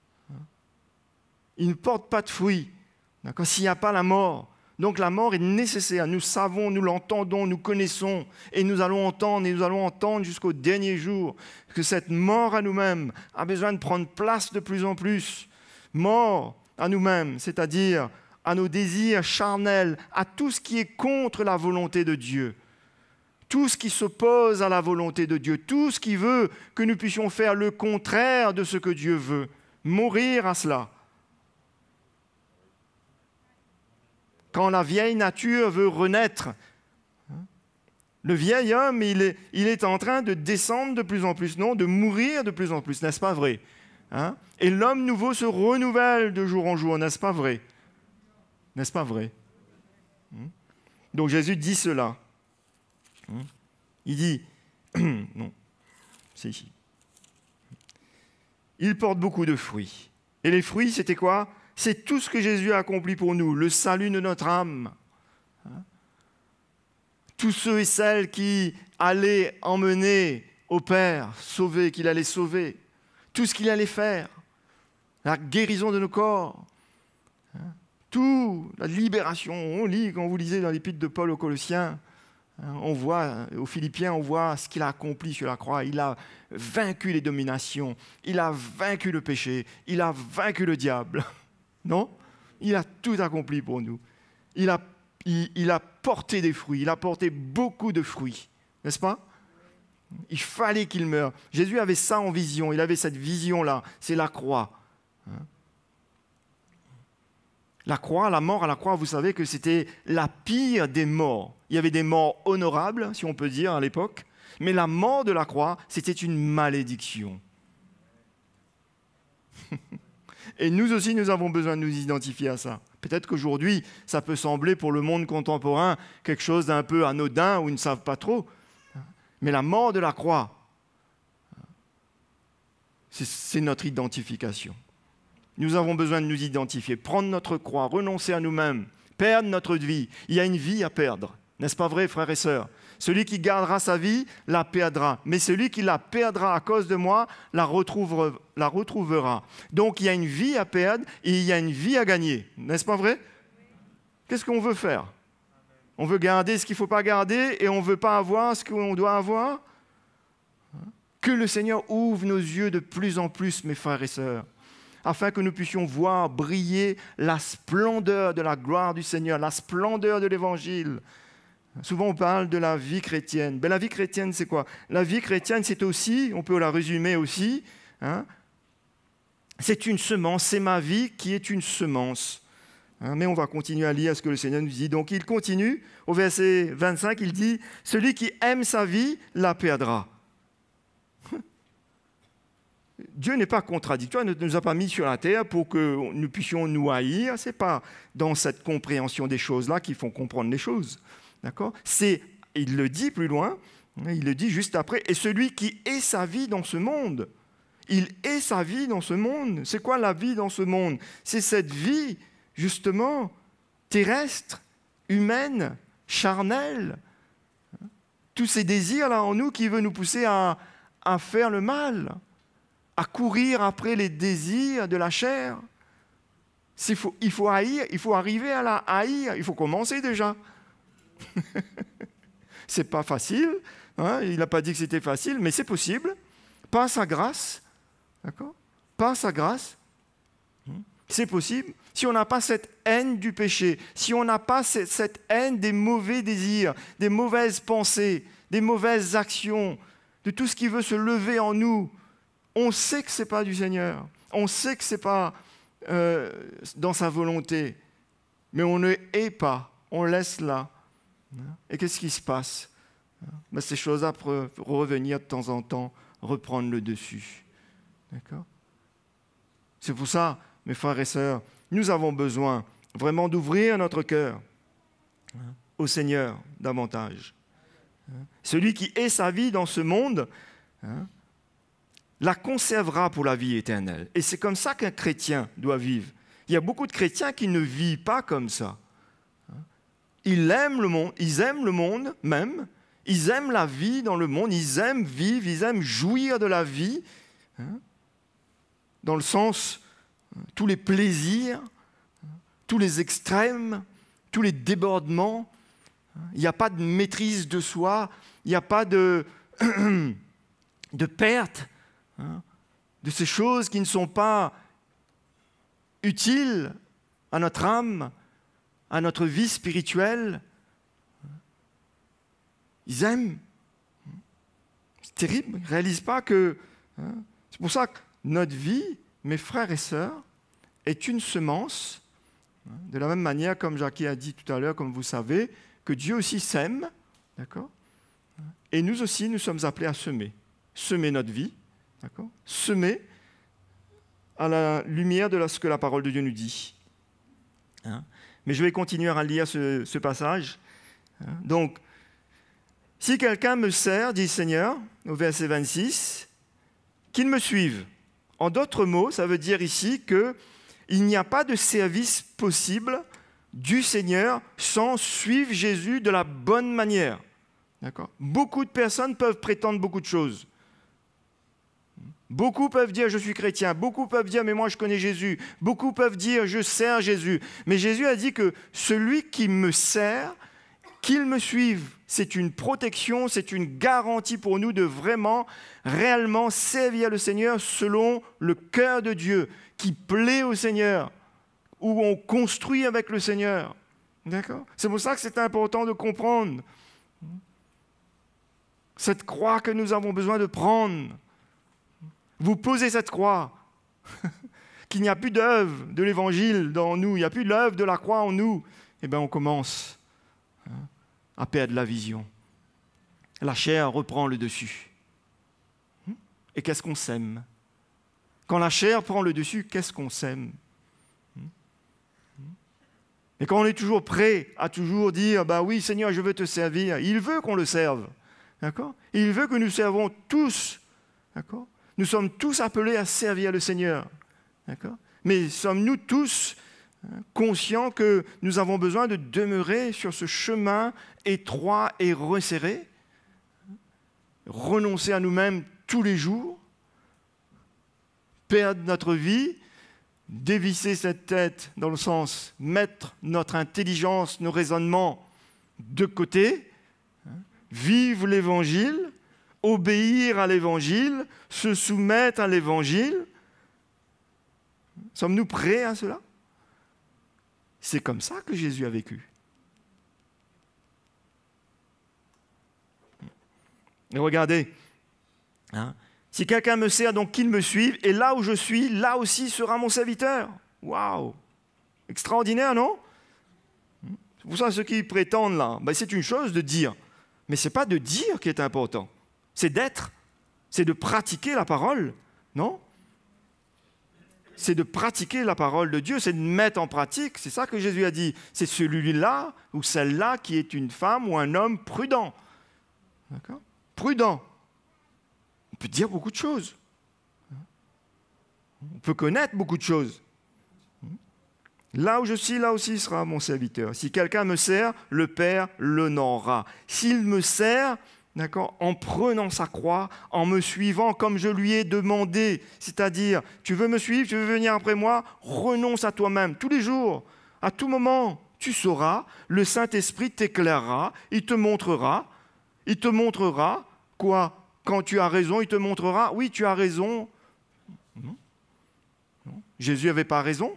Il ne porte pas de fruits. D'accord? S'il n'y a pas la mort. Donc la mort est nécessaire. Nous savons, nous l'entendons, nous connaissons. Et nous allons entendre, et nous allons entendre jusqu'au dernier jour que cette mort à nous-mêmes a besoin de prendre place de plus en plus. Mort à nous-mêmes, c'est-à-dire à nos désirs charnels, à tout ce qui est contre la volonté de Dieu, tout ce qui s'oppose à la volonté de Dieu, tout ce qui veut que nous puissions faire le contraire de ce que Dieu veut, mourir à cela. Quand la vieille nature veut renaître, le vieil homme, il est, il est en train de descendre de plus en plus, non, de mourir de plus en plus, n'est-ce pas vrai? Hein? Et l'homme nouveau se renouvelle de jour en jour, n'est-ce pas vrai? N'est-ce pas vrai? Donc Jésus dit cela. Il dit, non, c'est ici. Il porte beaucoup de fruits. Et les fruits, c'était quoi? C'est tout ce que Jésus a accompli pour nous, le salut de notre âme. Tous ceux et celles qui allaient emmener au Père, sauver, qu'il allait sauver. Tout ce qu'il allait faire. La guérison de nos corps. Tout, la libération. On lit, quand vous lisez dans l'épître de Paul aux Colossiens, on voit, aux Philippiens, on voit ce qu'il a accompli sur la croix. Il a vaincu les dominations, il a vaincu le péché, il a vaincu le diable. Non? Il a tout accompli pour nous. Il a, il, il a porté des fruits, il a porté beaucoup de fruits, n'est-ce pas? Il fallait qu'il meure. Jésus avait ça en vision, il avait cette vision-là, c'est la croix. La croix, la mort à la croix, vous savez que c'était la pire des morts. Il y avait des morts honorables, si on peut dire, à l'époque, mais la mort de la croix, c'était une malédiction. Et nous aussi, nous avons besoin de nous identifier à ça. Peut-être qu'aujourd'hui, ça peut sembler pour le monde contemporain quelque chose d'un peu anodin ou ils ne savent pas trop. Mais la mort de la croix, c'est, c'est notre identification. Nous avons besoin de nous identifier, prendre notre croix, renoncer à nous-mêmes, perdre notre vie. Il y a une vie à perdre, n'est-ce pas vrai, frères et sœurs? Celui qui gardera sa vie, la perdra. Mais celui qui la perdra à cause de moi, la retrouvera. La retrouvera. Donc il y a une vie à perdre et il y a une vie à gagner, n'est-ce pas vrai? Qu'est-ce qu'on veut faire? On veut garder ce qu'il ne faut pas garder et on ne veut pas avoir ce qu'on doit avoir? Que le Seigneur ouvre nos yeux de plus en plus, mes frères et sœurs, afin que nous puissions voir briller la splendeur de la gloire du Seigneur, la splendeur de l'Évangile. Souvent, on parle de la vie chrétienne. Ben, la vie chrétienne, c'est quoi? La vie chrétienne, c'est aussi, on peut la résumer aussi, hein, c'est une semence, c'est ma vie qui est une semence. Hein, mais on va continuer à lire ce que le Seigneur nous dit. Donc, il continue, au verset vingt-cinq, il dit « Celui qui aime sa vie la perdra ». Dieu n'est pas contradictoire, il ne nous a pas mis sur la terre pour que nous puissions nous haïr. Ce n'est pas dans cette compréhension des choses-là qu'il faut comprendre les choses. D'accord ? C'est, il le dit plus loin, il le dit juste après, « Et celui qui est sa vie dans ce monde ». Il est sa vie dans ce monde. C'est quoi la vie dans ce monde? C'est cette vie, justement, terrestre, humaine, charnelle. Tous ces désirs-là en nous qui veulent nous pousser à, à faire le mal, à courir après les désirs de la chair. Il faut, il faut haïr, il faut arriver à la haïr, il faut commencer déjà. C'est pas facile, hein? Il n'a pas dit que c'était facile, mais c'est possible. Par sa grâce, d'accord? Par sa grâce, c'est possible. Si on n'a pas cette haine du péché, si on n'a pas cette, cette haine des mauvais désirs, des mauvaises pensées, des mauvaises actions, de tout ce qui veut se lever en nous, on sait que ce n'est pas du Seigneur. On sait que ce n'est pas euh, dans sa volonté. Mais on ne hait pas. On laisse là. Et qu'est-ce qui se passe? Ben, ces choses-là peuvent revenir de temps en temps, reprendre le dessus. D'accord? C'est pour ça, mes frères et sœurs, nous avons besoin vraiment d'ouvrir notre cœur au Seigneur davantage. Celui qui est sa vie dans ce monde la conservera pour la vie éternelle. Et c'est comme ça qu'un chrétien doit vivre. Il y a beaucoup de chrétiens qui ne vivent pas comme ça. Ils aiment le monde, ils aiment le monde même, ils aiment la vie dans le monde, ils aiment vivre, ils aiment jouir de la vie, hein, dans le sens, tous les plaisirs, tous les extrêmes, tous les débordements. Il n'y a pas de maîtrise de soi, il n'y a pas de, de perte, hein, de ces choses qui ne sont pas utiles à notre âme, à notre vie spirituelle. Ils aiment. C'est terrible. Ils ne réalisent pas que... Hein, c'est pour ça que notre vie, mes frères et sœurs, est une semence. Hein, de la même manière, comme Jackie a dit tout à l'heure, comme vous savez, que Dieu aussi sème. D'accord ? Et nous aussi, nous sommes appelés à semer. Semer notre vie. D'accord ? Semer à la lumière de ce que la parole de Dieu nous dit. Hein ? Mais je vais continuer à lire ce, ce passage. Donc, si quelqu'un me sert, dit le Seigneur, au verset vingt-six, qu'il me suive. En d'autres mots, ça veut dire ici qu'il n'y a pas de service possible du Seigneur sans suivre Jésus de la bonne manière. D'accord ? Beaucoup de personnes peuvent prétendre beaucoup de choses. Beaucoup peuvent dire « je suis chrétien », beaucoup peuvent dire « mais moi je connais Jésus », beaucoup peuvent dire « je sers Jésus ». Mais Jésus a dit que celui qui me sert, qu'il me suive. C'est une protection, c'est une garantie pour nous de vraiment, réellement servir le Seigneur selon le cœur de Dieu, qui plaît au Seigneur, où on construit avec le Seigneur. D'accord ? C'est pour ça que c'est important de comprendre cette croix que nous avons besoin de prendre. Vous posez cette croix, qu'il n'y a plus d'œuvre de l'Évangile dans nous, il n'y a plus d'œuvre de la croix en nous, eh bien on commence hein, à perdre la vision. La chair reprend le dessus. Et qu'est-ce qu'on sème? Quand la chair prend le dessus, qu'est-ce qu'on sème? Et quand on est toujours prêt à toujours dire, bah oui Seigneur, je veux te servir, il veut qu'on le serve. D'accord ? Il veut que nous servons tous. D'accord ? Nous sommes tous appelés à servir le Seigneur. D'accord ? Mais sommes-nous tous hein, conscients que nous avons besoin de demeurer sur ce chemin étroit et resserré? Renoncer à nous-mêmes tous les jours? Perdre notre vie? Dévisser cette tête dans le sens mettre notre intelligence, nos raisonnements de côté? Vivre l'Évangile? Obéir à l'Évangile, se soumettre à l'Évangile. Sommes-nous prêts à cela? C'est comme ça que Jésus a vécu. Et regardez, hein, si quelqu'un me sert, donc qu'il me suive, et là où je suis, là aussi sera mon serviteur. Waouh! Extraordinaire, non? C'est pour ça, ceux qui prétendent là, ben c'est une chose de dire, mais ce n'est pas de dire qui est important, c'est d'être, c'est de pratiquer la parole, non? C'est de pratiquer la parole de Dieu, c'est de mettre en pratique, c'est ça que Jésus a dit, c'est celui-là ou celle-là qui est une femme ou un homme prudent. D'accord? Prudent. On peut dire beaucoup de choses. On peut connaître beaucoup de choses. Là où je suis, là aussi sera mon serviteur. Si quelqu'un me sert, le Père l'honorera. S'il me sert, d'accord, en prenant sa croix, en me suivant comme je lui ai demandé, c'est-à-dire, tu veux me suivre, tu veux venir après moi, renonce à toi-même tous les jours, à tout moment, tu sauras, le Saint-Esprit t'éclairera, il te montrera, il te montrera quoi? Quand tu as raison, il te montrera, oui, tu as raison. Non. Non. Jésus n'avait pas raison?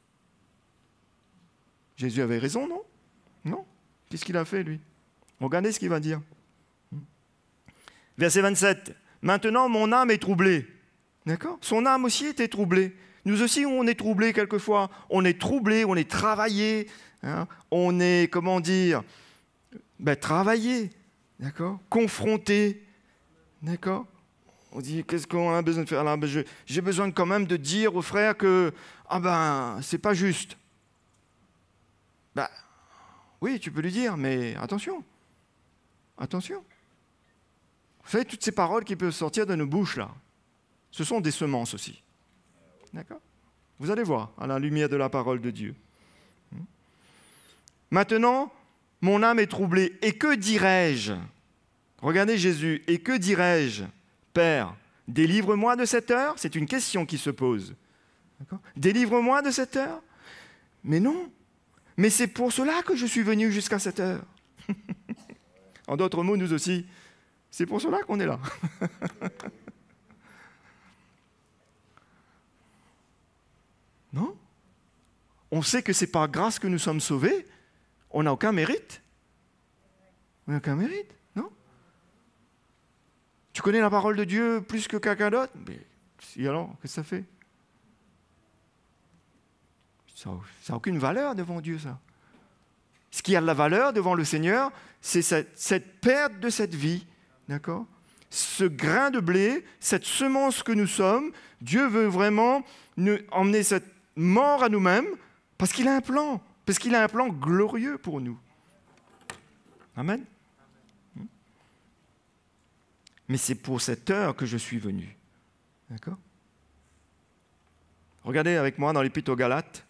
Jésus avait raison, non? Non. Qu'est-ce qu'il a fait, lui? Regardez ce qu'il va dire. Verset vingt-sept. Maintenant, mon âme est troublée. D'accord? Son âme aussi était troublée. Nous aussi, on est troublés quelquefois. On est troublés, on est travaillés. Hein? On est, comment dire, ben, travaillés. D'accord? Confrontés. D'accord? On dit, qu'est-ce qu'on a besoin de faire là? Ben, je, j'ai besoin quand même de dire aux frères que, ah ben, c'est pas juste. Ben, oui, tu peux lui dire, mais attention. Attention. Vous savez, toutes ces paroles qui peuvent sortir de nos bouches, là, ce sont des semences aussi. D'accord? Vous allez voir, à la lumière de la parole de Dieu. Maintenant, mon âme est troublée. Et que dirais-je? Regardez Jésus. Et que dirais-je? Père, délivre-moi de cette heure? C'est une question qui se pose. D'accord? Délivre-moi de cette heure? Mais non. Mais c'est pour cela que je suis venu jusqu'à cette heure. En d'autres mots, nous aussi, c'est pour cela qu'on est là. Non? On sait que c'est par grâce que nous sommes sauvés. On n'a aucun mérite. On n'a aucun mérite, non? Tu connais la parole de Dieu plus que quelqu'un d'autre? Mais si alors, qu'est-ce que ça fait? Ça n'a aucune valeur devant Dieu, ça. Ce qui a de la valeur devant le Seigneur, c'est cette, cette perte de cette vie. D'accord? Ce grain de blé, cette semence que nous sommes, Dieu veut vraiment nous emmener cette mort à nous-mêmes parce qu'il a un plan, parce qu'il a un plan glorieux pour nous. Amen? Mais c'est pour cette heure que je suis venu. D'accord? Regardez avec moi dans l'Épître aux Galates.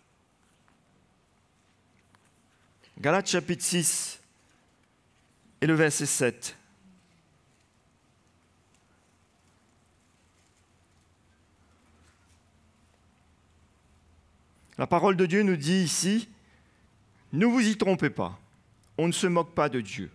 Galates chapitre six et le verset sept. La parole de Dieu nous dit ici, ne vous y trompez pas, on ne se moque pas de Dieu.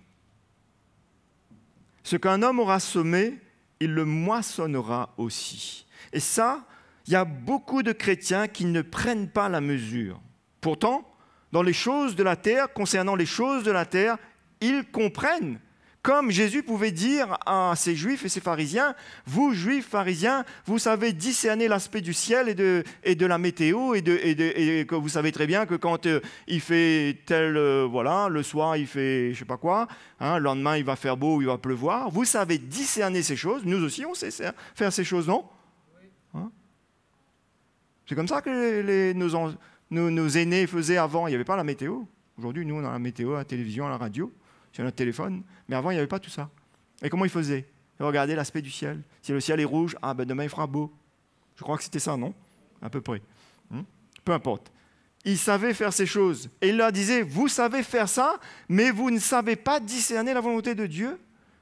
Ce qu'un homme aura semé, il le moissonnera aussi. Et ça, il y a beaucoup de chrétiens qui ne prennent pas la mesure. Pourtant, dans les choses de la terre, concernant les choses de la terre, ils comprennent. Comme Jésus pouvait dire à ces Juifs et ces pharisiens, vous, Juifs, pharisiens, vous savez discerner l'aspect du ciel et de, et de la météo, et, de, et, de, et que vous savez très bien que quand euh, il fait tel, euh, voilà, le soir il fait je ne sais pas quoi, hein, le lendemain il va faire beau ou il va pleuvoir, vous savez discerner ces choses, nous aussi on sait faire ces choses, non? Hein? C'est comme ça que les, les, nos, nos, nos aînés faisaient avant, il n'y avait pas la météo. Aujourd'hui, nous on a la météo, à la télévision, à la radio, sur notre téléphone, mais avant, il n'y avait pas tout ça. Et comment ils faisaient? Regardez l'aspect du ciel. Si le ciel est rouge, ah ben demain, il fera beau. Je crois que c'était ça, non? À peu près. Hum? Peu importe. Ils savaient faire ces choses. Et il leur disait, vous savez faire ça, mais vous ne savez pas discerner la volonté de Dieu.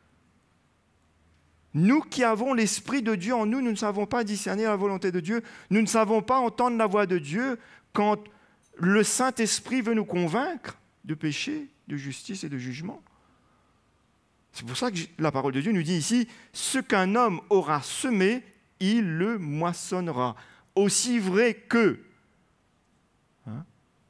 Nous qui avons l'Esprit de Dieu en nous, nous ne savons pas discerner la volonté de Dieu. Nous ne savons pas entendre la voix de Dieu quand le Saint-Esprit veut nous convaincre de péché, de justice et de jugement. C'est pour ça que la parole de Dieu nous dit ici, ce qu'un homme aura semé, il le moissonnera. Aussi vrai que Hein?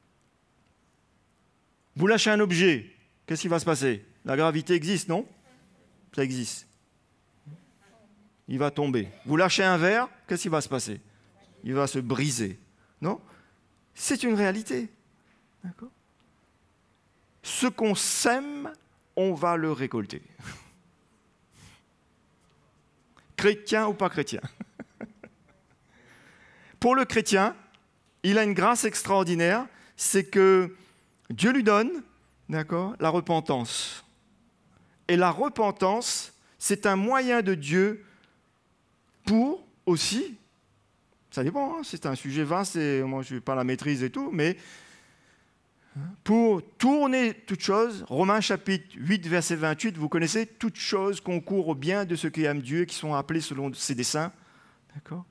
Vous lâchez un objet, qu'est-ce qui va se passer? La gravité existe, non? Ça existe. Il va tomber. Vous lâchez un verre, qu'est-ce qui va se passer? Il va se briser. Non? C'est une réalité. D'accord? Ce qu'on sème, on va le récolter. Chrétien ou pas chrétien. Pour le chrétien, il a une grâce extraordinaire, c'est que Dieu lui donne, d'accord, la repentance. Et la repentance, c'est un moyen de Dieu pour aussi, ça dépend, hein, c'est un sujet vaste et moi je n'ai pas la maîtrise et tout, mais pour tourner toute chose, Romains chapitre huit, verset vingt-huit, vous connaissez, toute chose concourt au bien de ceux qui aiment Dieu et qui sont appelés selon ses desseins. D'accord?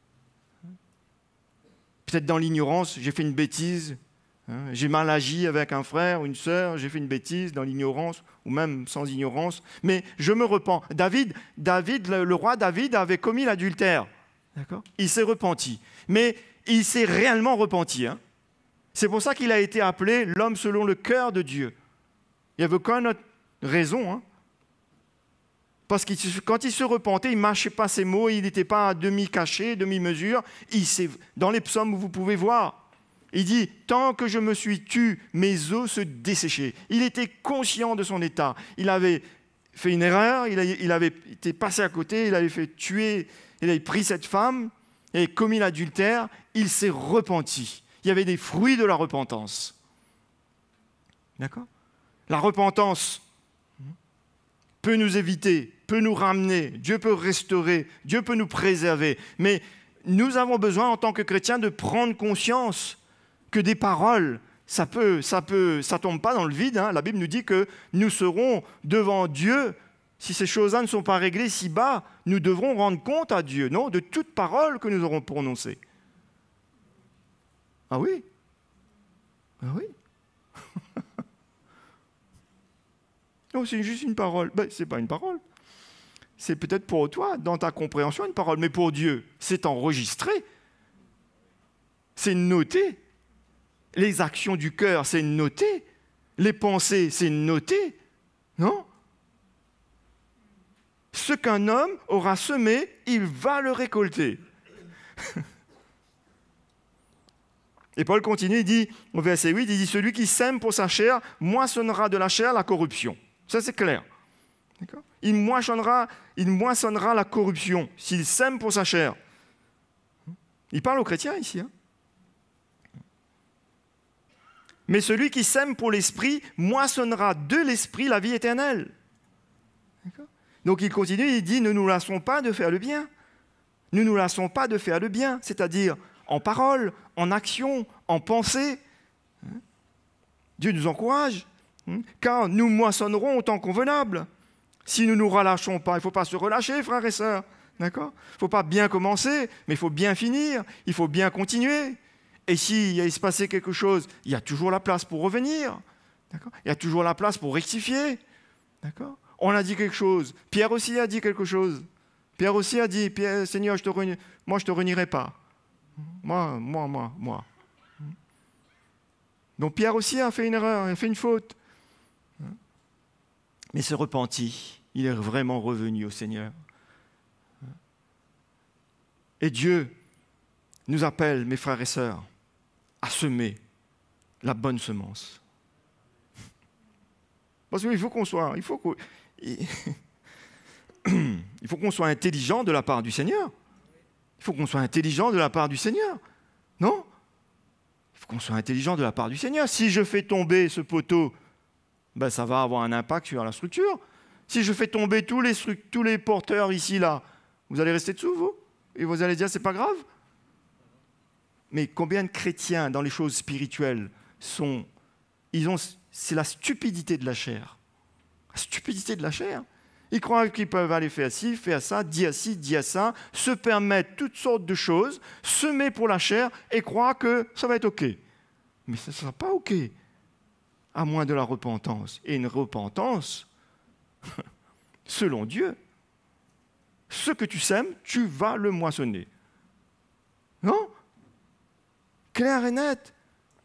Peut-être dans l'ignorance, j'ai fait une bêtise, hein, j'ai mal agi avec un frère ou une sœur, j'ai fait une bêtise dans l'ignorance, ou même sans ignorance, mais je me repens. David, David le, le roi David avait commis l'adultère. D'accord? Il s'est repenti, mais il s'est réellement repenti. Hein. C'est pour ça qu'il a été appelé l'homme selon le cœur de Dieu. Il n'y avait aucune autre raison. Hein. Parce que quand il se repentait, il ne mâchait pas ses mots, il n'était pas à demi-caché, demi-mesure. Il dans les psaumes, vous pouvez voir, il dit « Tant que je me suis tu, mes os se desséchaient ». Il était conscient de son état. Il avait fait une erreur, il, a, il avait été passé à côté, il avait fait tuer, il avait pris cette femme, il avait commis l'adultère, il s'est repenti. Il y avait des fruits de la repentance. D'accord? La repentance peut nous éviter, peut nous ramener, Dieu peut restaurer, Dieu peut nous préserver. Mais nous avons besoin, en tant que chrétiens, de prendre conscience que des paroles, ça peut, ça peut, ça tombe pas dans le vide. Hein. La Bible nous dit que nous serons devant Dieu. Si ces choses-là ne sont pas réglées si bas, nous devrons rendre compte à Dieu, non, de toute parole que nous aurons prononcée. Ah oui? Ah oui? Non, c'est juste une parole. Ben, ce n'est pas une parole. C'est peut-être pour toi, dans ta compréhension, une parole. Mais pour Dieu, c'est enregistré. C'est noté. Les actions du cœur, c'est noté. Les pensées, c'est noté. Non? Ce qu'un homme aura semé, il va le récolter. Et Paul continue, il dit, au verset huit, il dit « Celui qui sème pour sa chair moissonnera de la chair la corruption. » Ça, c'est clair. D'accord? Il moissonnera, il moissonnera la corruption s'il sème pour sa chair. Il parle aux chrétiens ici. Hein? Mais celui qui sème pour l'esprit moissonnera de l'esprit la vie éternelle. D'accord? Donc il continue, il dit « Ne nous lassons pas de faire le bien. Ne nous lassons pas de faire le bien. » C'est-à-dire en parole, en action, en pensée. Dieu nous encourage. Car nous moissonnerons au temps convenable. Si nous ne nous relâchons pas, il ne faut pas se relâcher, frères et sœurs. D'accord ? Il ne faut pas bien commencer, mais il faut bien finir. Il faut bien continuer. Et s'il y a se passer quelque chose, il y a toujours la place pour revenir. D'accord ? Il y a toujours la place pour rectifier. D'accord ? On a dit quelque chose. Pierre aussi a dit quelque chose. Pierre aussi a dit, Pierre, Seigneur, je te renie... moi je ne te renierai pas. Moi, moi, moi, moi. Donc Pierre aussi a fait une erreur, il a fait une faute. Mais s'est repenti, il est vraiment revenu au Seigneur. Et Dieu nous appelle, mes frères et sœurs, à semer la bonne semence. Parce qu'il faut qu'on soit, il faut qu'on, il faut qu'on soit intelligent de la part du Seigneur. Il faut qu'on soit intelligent de la part du Seigneur. Non ? Il faut qu'on soit intelligent de la part du Seigneur. Si je fais tomber ce poteau, ben ça va avoir un impact sur la structure. Si je fais tomber tous les, tous les porteurs ici, là, vous allez rester dessous, vous ? Et vous allez dire, c'est pas grave ? Mais combien de chrétiens dans les choses spirituelles sont... Ils ont, c'est la stupidité de la chair. La stupidité de la chair. Ils croient qu'ils peuvent aller faire ci, faire ça, dire ci, dire ça, se permettre toutes sortes de choses, semer pour la chair et croire que ça va être OK. Mais ça ne sera pas OK, à moins de la repentance. Et une repentance, selon Dieu, ce que tu sèmes, tu vas le moissonner. Non ? Clair et net.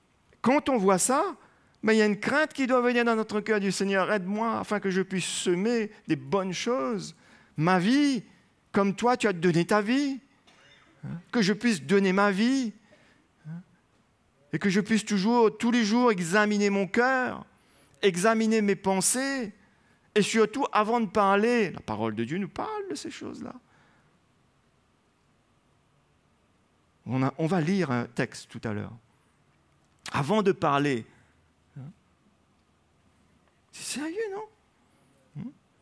quand on voit ça, mais il y a une crainte qui doit venir dans notre cœur du Seigneur. Aide-moi afin que je puisse semer des bonnes choses. Ma vie, comme toi, tu as donné ta vie. Que je puisse donner ma vie. Et que je puisse toujours, tous les jours, examiner mon cœur, examiner mes pensées. Et surtout, avant de parler, la parole de Dieu nous parle de ces choses-là. On, a, on va lire un texte tout à l'heure. Avant de parler, c'est sérieux, non?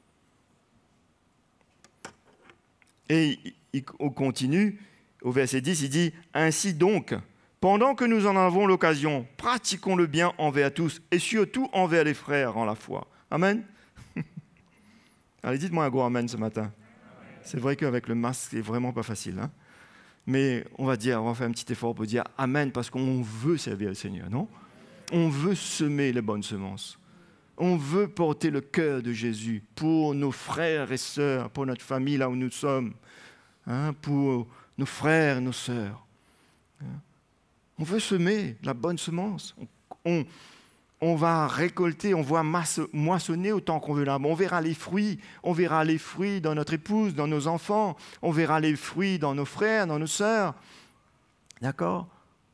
Et il, il, on continue, au verset dix, il dit « Ainsi donc, pendant que nous en avons l'occasion, pratiquons le bien envers tous, et surtout envers les frères en la foi. » Amen. Allez, dites-moi un gros amen ce matin. C'est vrai qu'avec le masque, c'est vraiment pas facile. Hein? Mais on va dire, on va faire un petit effort pour dire amen, parce qu'on veut servir le Seigneur, non? On veut semer les bonnes semences. On veut porter le cœur de Jésus pour nos frères et sœurs, pour notre famille là où nous sommes, hein, pour nos frères et nos sœurs. Hein. On veut semer la bonne semence. On, on, on va récolter, on va moissonner autant qu'on veut là. On verra les fruits. On verra les fruits dans notre épouse, dans nos enfants. On verra les fruits dans nos frères, dans nos sœurs. D'accord?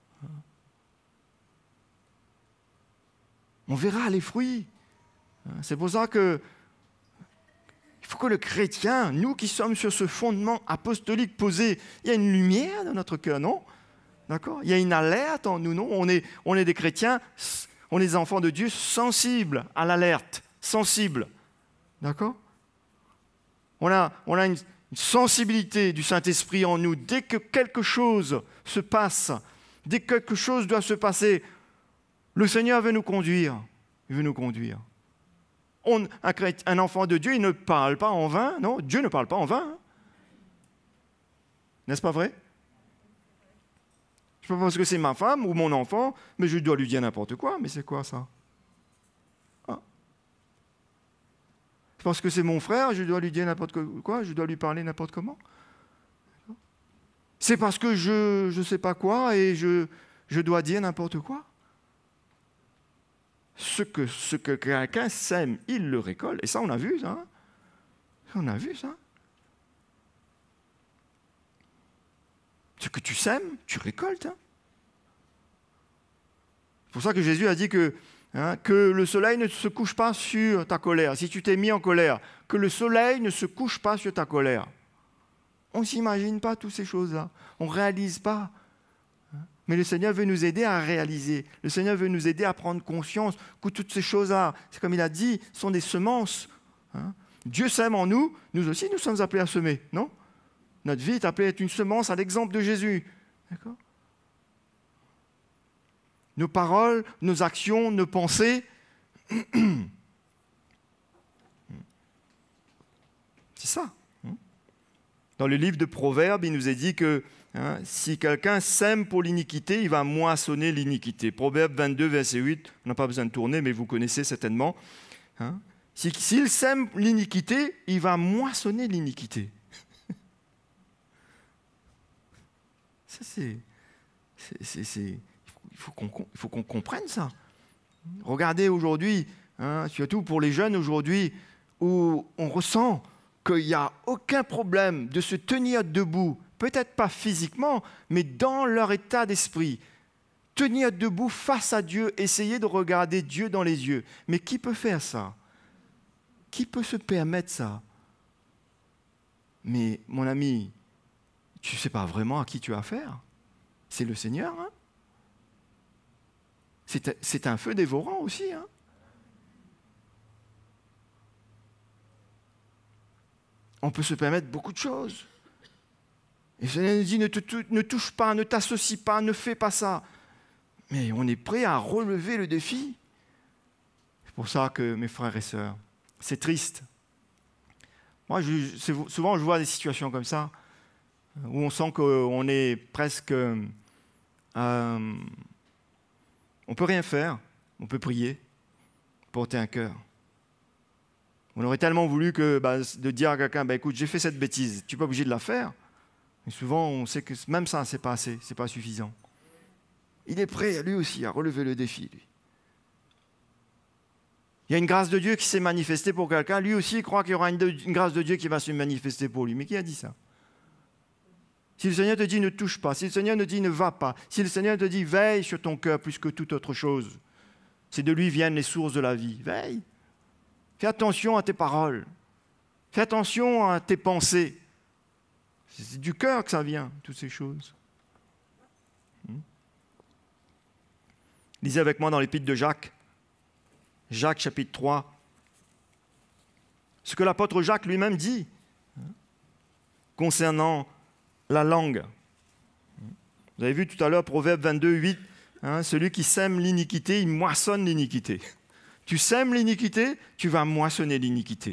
On verra les fruits. C'est pour ça que il faut que le chrétien, nous qui sommes sur ce fondement apostolique posé, il y a une lumière dans notre cœur, non? D'accord? Il y a une alerte en nous, non? On est, on est des chrétiens, on est des enfants de Dieu sensibles à l'alerte, sensibles. D'accord? On a, on a une, une sensibilité du Saint-Esprit en nous. Dès que quelque chose se passe, dès que quelque chose doit se passer, le Seigneur veut nous conduire. Il veut nous conduire. On, un, un enfant de Dieu, il ne parle pas en vain, non? Dieu ne parle pas en vain. Hein? N'est-ce pas vrai? Je ne sais pas parce que c'est ma femme ou mon enfant, mais je dois lui dire n'importe quoi. Mais c'est quoi ça? Ah. Parce que c'est mon frère, je dois lui dire n'importe quoi, je dois lui parler n'importe comment. C'est parce que je ne sais pas quoi et je, je dois dire n'importe quoi. Ce que, ce que quelqu'un sème, il le récolte. Et ça, on a vu ça. Hein? On a vu ça. Ce que tu sèmes, tu récoltes. Hein? C'est pour ça que Jésus a dit que, hein, que le soleil ne se couche pas sur ta colère. Si tu t'es mis en colère, que le soleil ne se couche pas sur ta colère. On ne s'imagine pas toutes ces choses-là. On ne réalise pas. Mais le Seigneur veut nous aider à réaliser. Le Seigneur veut nous aider à prendre conscience que toutes ces choses-là, c'est comme il a dit, sont des semences. Hein? Dieu sème en nous, nous aussi nous sommes appelés à semer, non? Notre vie est appelée à être une semence à l'exemple de Jésus. D'accord? Nos paroles, nos actions, nos pensées. C'est ça. Dans le livre de Proverbes, il nous est dit que hein, si quelqu'un sème pour l'iniquité, il va moissonner l'iniquité. Proverbe vingt-deux, verset huit, on n'a pas besoin de tourner, mais vous connaissez certainement. Hein? Si, s'il sème l'iniquité, il va moissonner l'iniquité. Ça, c'est, c'est, c'est, c'est, il faut qu'on, il faut qu'on comprenne ça. Regardez aujourd'hui, hein, surtout pour les jeunes aujourd'hui, où on ressent qu'il n'y a aucun problème de se tenir debout, peut-être pas physiquement, mais dans leur état d'esprit. Tenir debout face à Dieu, essayer de regarder Dieu dans les yeux. Mais qui peut faire ça? Qui peut se permettre ça? Mais mon ami, tu ne sais pas vraiment à qui tu as affaire. C'est le Seigneur. Hein? C'est, c'est un feu dévorant aussi. Hein? On peut se permettre beaucoup de choses. Et le Seigneur nous dit, ne, te, ne touche pas, ne t'associe pas, ne fais pas ça. Mais on est prêt à relever le défi. C'est pour ça que, mes frères et sœurs, c'est triste. Moi, je, souvent, je vois des situations comme ça, où on sent qu'on est presque... Euh, on ne peut rien faire, on peut prier, porter un cœur. On aurait tellement voulu que, bah, de dire à quelqu'un, bah, écoute, j'ai fait cette bêtise, tu n'es pas obligé de la faire. Mais souvent, on sait que même ça, ce n'est pas assez, ce n'est pas suffisant. Il il est prêt, lui aussi, à relever le défi. Lui. Il y a une grâce de Dieu qui s'est manifestée pour quelqu'un. Lui aussi, il croit qu'il y aura une, de, une grâce de Dieu qui va se manifester pour lui. Mais qui a dit ça? Si le Seigneur te dit ne touche pas, si le Seigneur te dit ne va pas, si le Seigneur te dit veille sur ton cœur plus que toute autre chose, c'est de lui viennent les sources de la vie. Veille. Fais attention à tes paroles. Fais attention à tes pensées. C'est du cœur que ça vient, toutes ces choses. Lisez avec moi dans l'épître de Jacques. Jacques chapitre trois. Ce que l'apôtre Jacques lui-même dit concernant la langue. Vous avez vu tout à l'heure Proverbe vingt-deux, huit, hein, celui qui sème l'iniquité, il moissonne l'iniquité. Tu sèmes l'iniquité, tu vas moissonner l'iniquité.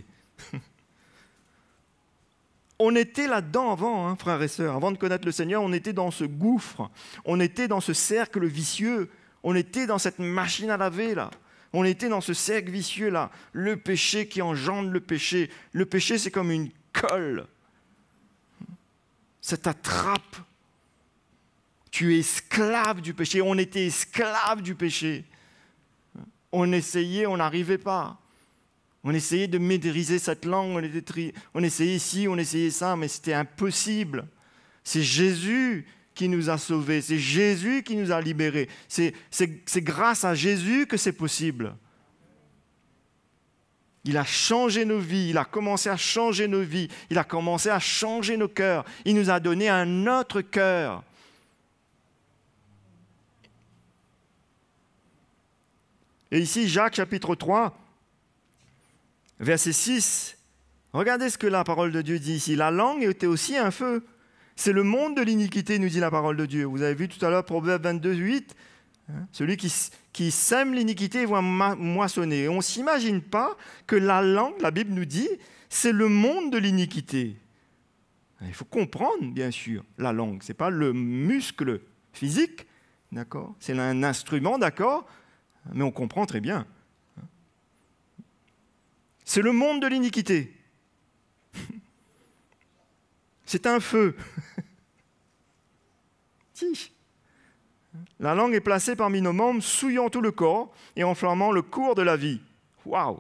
On était là-dedans avant, hein, frères et sœurs. Avant de connaître le Seigneur, on était dans ce gouffre. On était dans ce cercle vicieux. On était dans cette machine à laver, là. On était dans ce cercle vicieux, là. Le péché qui engendre le péché. Le péché, c'est comme une colle. Ça t'attrape. Tu es esclave du péché. On était esclave du péché. On essayait, on n'arrivait pas. On essayait de maîtriser cette langue, on, était tri... on essayait ci, on essayait ça, mais c'était impossible. C'est Jésus qui nous a sauvés, c'est Jésus qui nous a libérés. C'est, c'est, c'est grâce à Jésus que c'est possible. Il a changé nos vies, il a commencé à changer nos vies, il a commencé à changer nos cœurs. Il nous a donné un autre cœur. Et ici, Jacques chapitre trois, verset six, regardez ce que la parole de Dieu dit ici. La langue était aussi un feu. C'est le monde de l'iniquité, nous dit la parole de Dieu. Vous avez vu tout à l'heure Proverbe vingt-deux, huit. Hein, celui qui, qui sème l'iniquité va moissonner. Et on ne s'imagine pas que la langue, la Bible nous dit, c'est le monde de l'iniquité. Il faut comprendre, bien sûr, la langue. Ce n'est pas le muscle physique, d'accord? C'est un instrument, d'accord? Mais on comprend très bien. C'est le monde de l'iniquité. C'est un feu. La langue est placée parmi nos membres, souillant tout le corps et enflammant le cours de la vie. Waouh!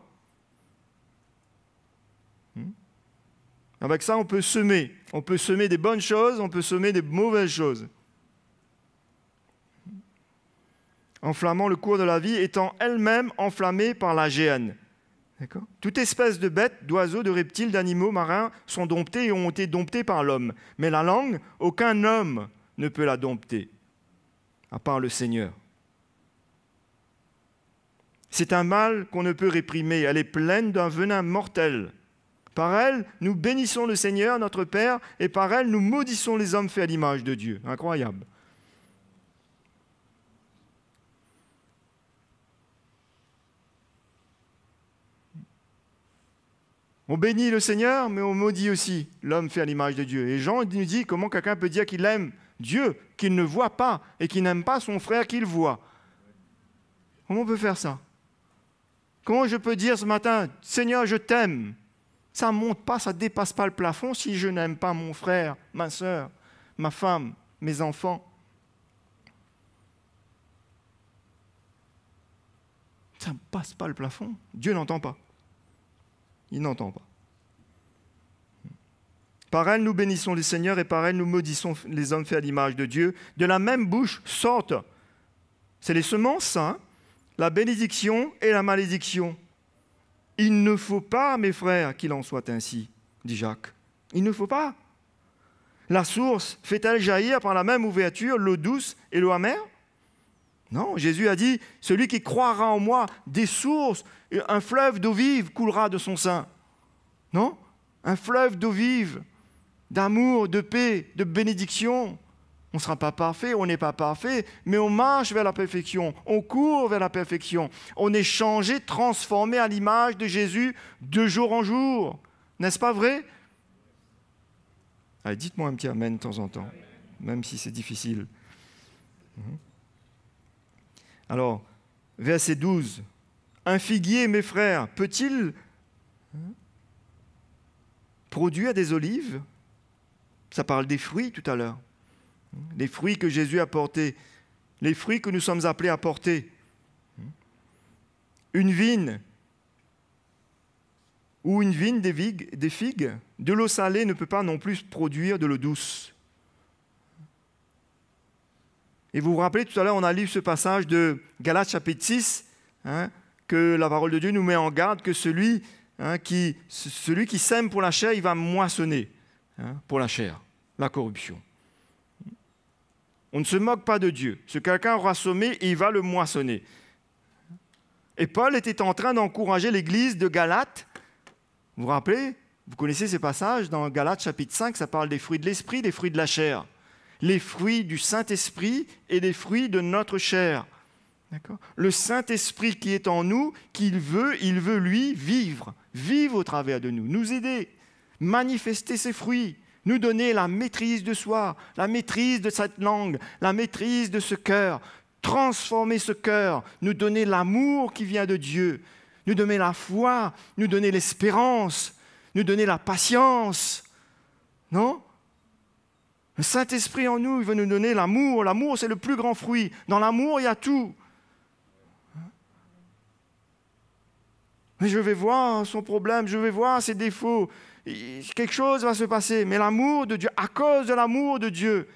Avec ça, on peut semer. On peut semer des bonnes choses, on peut semer des mauvaises choses. Enflammant le cours de la vie, étant elle-même enflammée par la géhenne. D'accord ? Toute espèce de bêtes, d'oiseaux, de reptiles, d'animaux marins sont domptés et ont été domptés par l'homme. Mais la langue, aucun homme ne peut la dompter, à part le Seigneur. C'est un mal qu'on ne peut réprimer. Elle est pleine d'un venin mortel. Par elle, nous bénissons le Seigneur, notre Père, et par elle, nous maudissons les hommes faits à l'image de Dieu. Incroyable. On bénit le Seigneur, mais on maudit aussi l'homme fait à l'image de Dieu. Et Jean nous dit comment quelqu'un peut dire qu'il aime Dieu, qu'il ne voit pas, et qu'il n'aime pas son frère qu'il voit. Comment on peut faire ça? Comment je peux dire ce matin, Seigneur, je t'aime? Ça ne monte pas, ça ne dépasse pas le plafond si je n'aime pas mon frère, ma soeur, ma femme, mes enfants. Ça ne passe pas le plafond. Dieu n'entend pas. Il n'entend pas. Par elle, nous bénissons le Seigneur et par elle, nous maudissons les hommes faits à l'image de Dieu. De la même bouche sortent, c'est les semences, hein, la bénédiction et la malédiction. Il ne faut pas, mes frères, qu'il en soit ainsi, dit Jacques. Il ne faut pas. La source fait-elle jaillir par la même ouverture l'eau douce et l'eau amère? Non, Jésus a dit, celui qui croira en moi, des sources, un fleuve d'eau vive coulera de son sein. Non? Un fleuve d'eau vive, d'amour, de paix, de bénédiction. On ne sera pas parfait, on n'est pas parfait, mais on marche vers la perfection, on court vers la perfection. On est changé, transformé à l'image de Jésus de jour en jour. N'est-ce pas vrai? Allez, dites-moi un petit amen de temps en temps, même si c'est difficile. Alors, verset douze. Un figuier, mes frères, peut-il produire des olives? Ça parle des fruits tout à l'heure. Les fruits que Jésus a portés les fruits que nous sommes appelés à porter. Une vigne ou une vigne des figues, des figues, de l'eau salée ne peut pas non plus produire de l'eau douce. Et vous vous rappelez, tout à l'heure, on a lu ce passage de Galates chapitre six, hein, que la parole de Dieu nous met en garde que celui, hein, qui, celui qui sème pour la chair, il va moissonner, hein, pour la chair, la corruption. On ne se moque pas de Dieu. Ce quelqu'un aura semé, il va le moissonner. Et Paul était en train d'encourager l'église de Galates. Vous vous rappelez? Vous connaissez ces passages dans Galates chapitre cinq, ça parle des fruits de l'esprit, des fruits de la chair. Les fruits du Saint-Esprit et les fruits de notre chair. D'accord? Le Saint-Esprit qui est en nous, qu'il veut, il veut lui vivre, vivre au travers de nous, nous aider, manifester ses fruits, nous donner la maîtrise de soi, la maîtrise de cette langue, la maîtrise de ce cœur, transformer ce cœur, nous donner l'amour qui vient de Dieu, nous donner la foi, nous donner l'espérance, nous donner la patience. Non? Le Saint-Esprit en nous, il veut nous donner l'amour. L'amour, c'est le plus grand fruit. Dans l'amour, il y a tout. Mais je vais voir son problème, je vais voir ses défauts. Quelque chose va se passer. Mais l'amour de Dieu, à cause de l'amour de Dieu,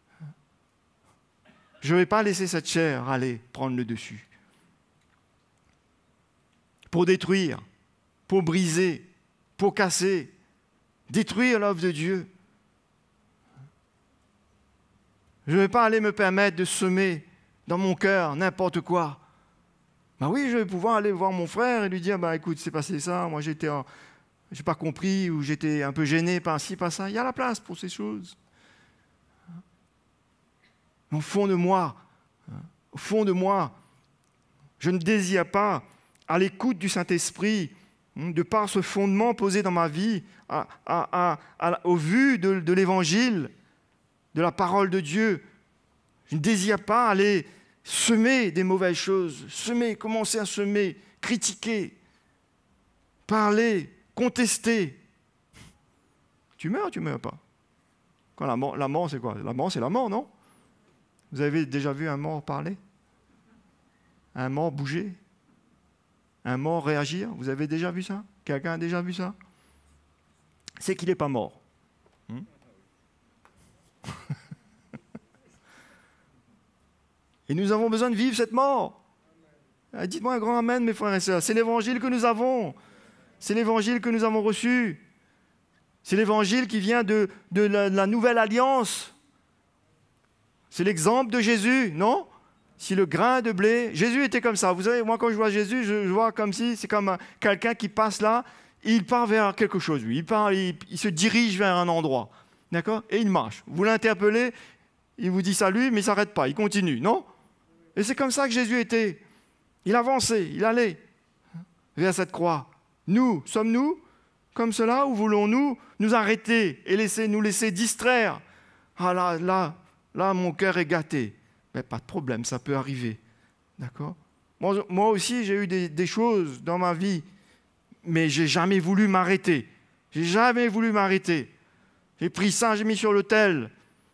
je ne vais pas laisser cette chair aller prendre le dessus. Pour détruire, pour briser, pour casser, détruire l'œuvre de Dieu. Je ne vais pas aller me permettre de semer dans mon cœur n'importe quoi. Ben oui, je vais pouvoir aller voir mon frère et lui dire, ben écoute, c'est passé ça, moi j'étais, en... j'ai pas compris, ou j'étais un peu gêné par ci, par ça. Il y a la place pour ces choses. Au fond de moi, au fond de moi, je ne désire pas, à l'écoute du Saint-Esprit, de par ce fondement posé dans ma vie, à, à, à, à, au vu de, de l'Évangile, de la parole de Dieu, je ne désire pas aller semer des mauvaises choses, semer, commencer à semer, critiquer, parler, contester. Tu meurs ou tu ne meurs pas? Quand la mort, la mort c'est quoi? La mort, c'est la mort, non? Vous avez déjà vu un mort parler? Un mort bouger? Un mort réagir? Vous avez déjà vu ça? Quelqu'un a déjà vu ça? C'est qu'il n'est pas mort. Hmm? Et nous avons besoin de vivre cette mort. Dites-moi un grand amen, mes frères et sœurs. C'est l'évangile que nous avons. C'est l'évangile que nous avons reçu. C'est l'évangile qui vient de, de, la, de la nouvelle alliance. C'est l'exemple de Jésus, non? Si le grain de blé... Jésus était comme ça. Vous savez, moi, quand je vois Jésus, je, je vois comme si c'est comme un, quelqu'un qui passe là, il part vers quelque chose, lui. Il, part, il, il se dirige vers un endroit. D'accord? Et il marche. Vous l'interpellez, il vous dit salut, mais il ne s'arrête pas. Il continue, non? Et c'est comme ça que Jésus était. Il avançait, il allait vers cette croix. Nous, sommes-nous comme cela ou voulons-nous nous arrêter et laisser, nous laisser distraire? Ah là, là, là, mon cœur est gâté. Mais pas de problème, ça peut arriver. D'accord? Moi, moi aussi, j'ai eu des, des choses dans ma vie, mais je n'ai jamais voulu m'arrêter. Je n'ai jamais voulu m'arrêter. J'ai pris ça, j'ai mis sur l'autel.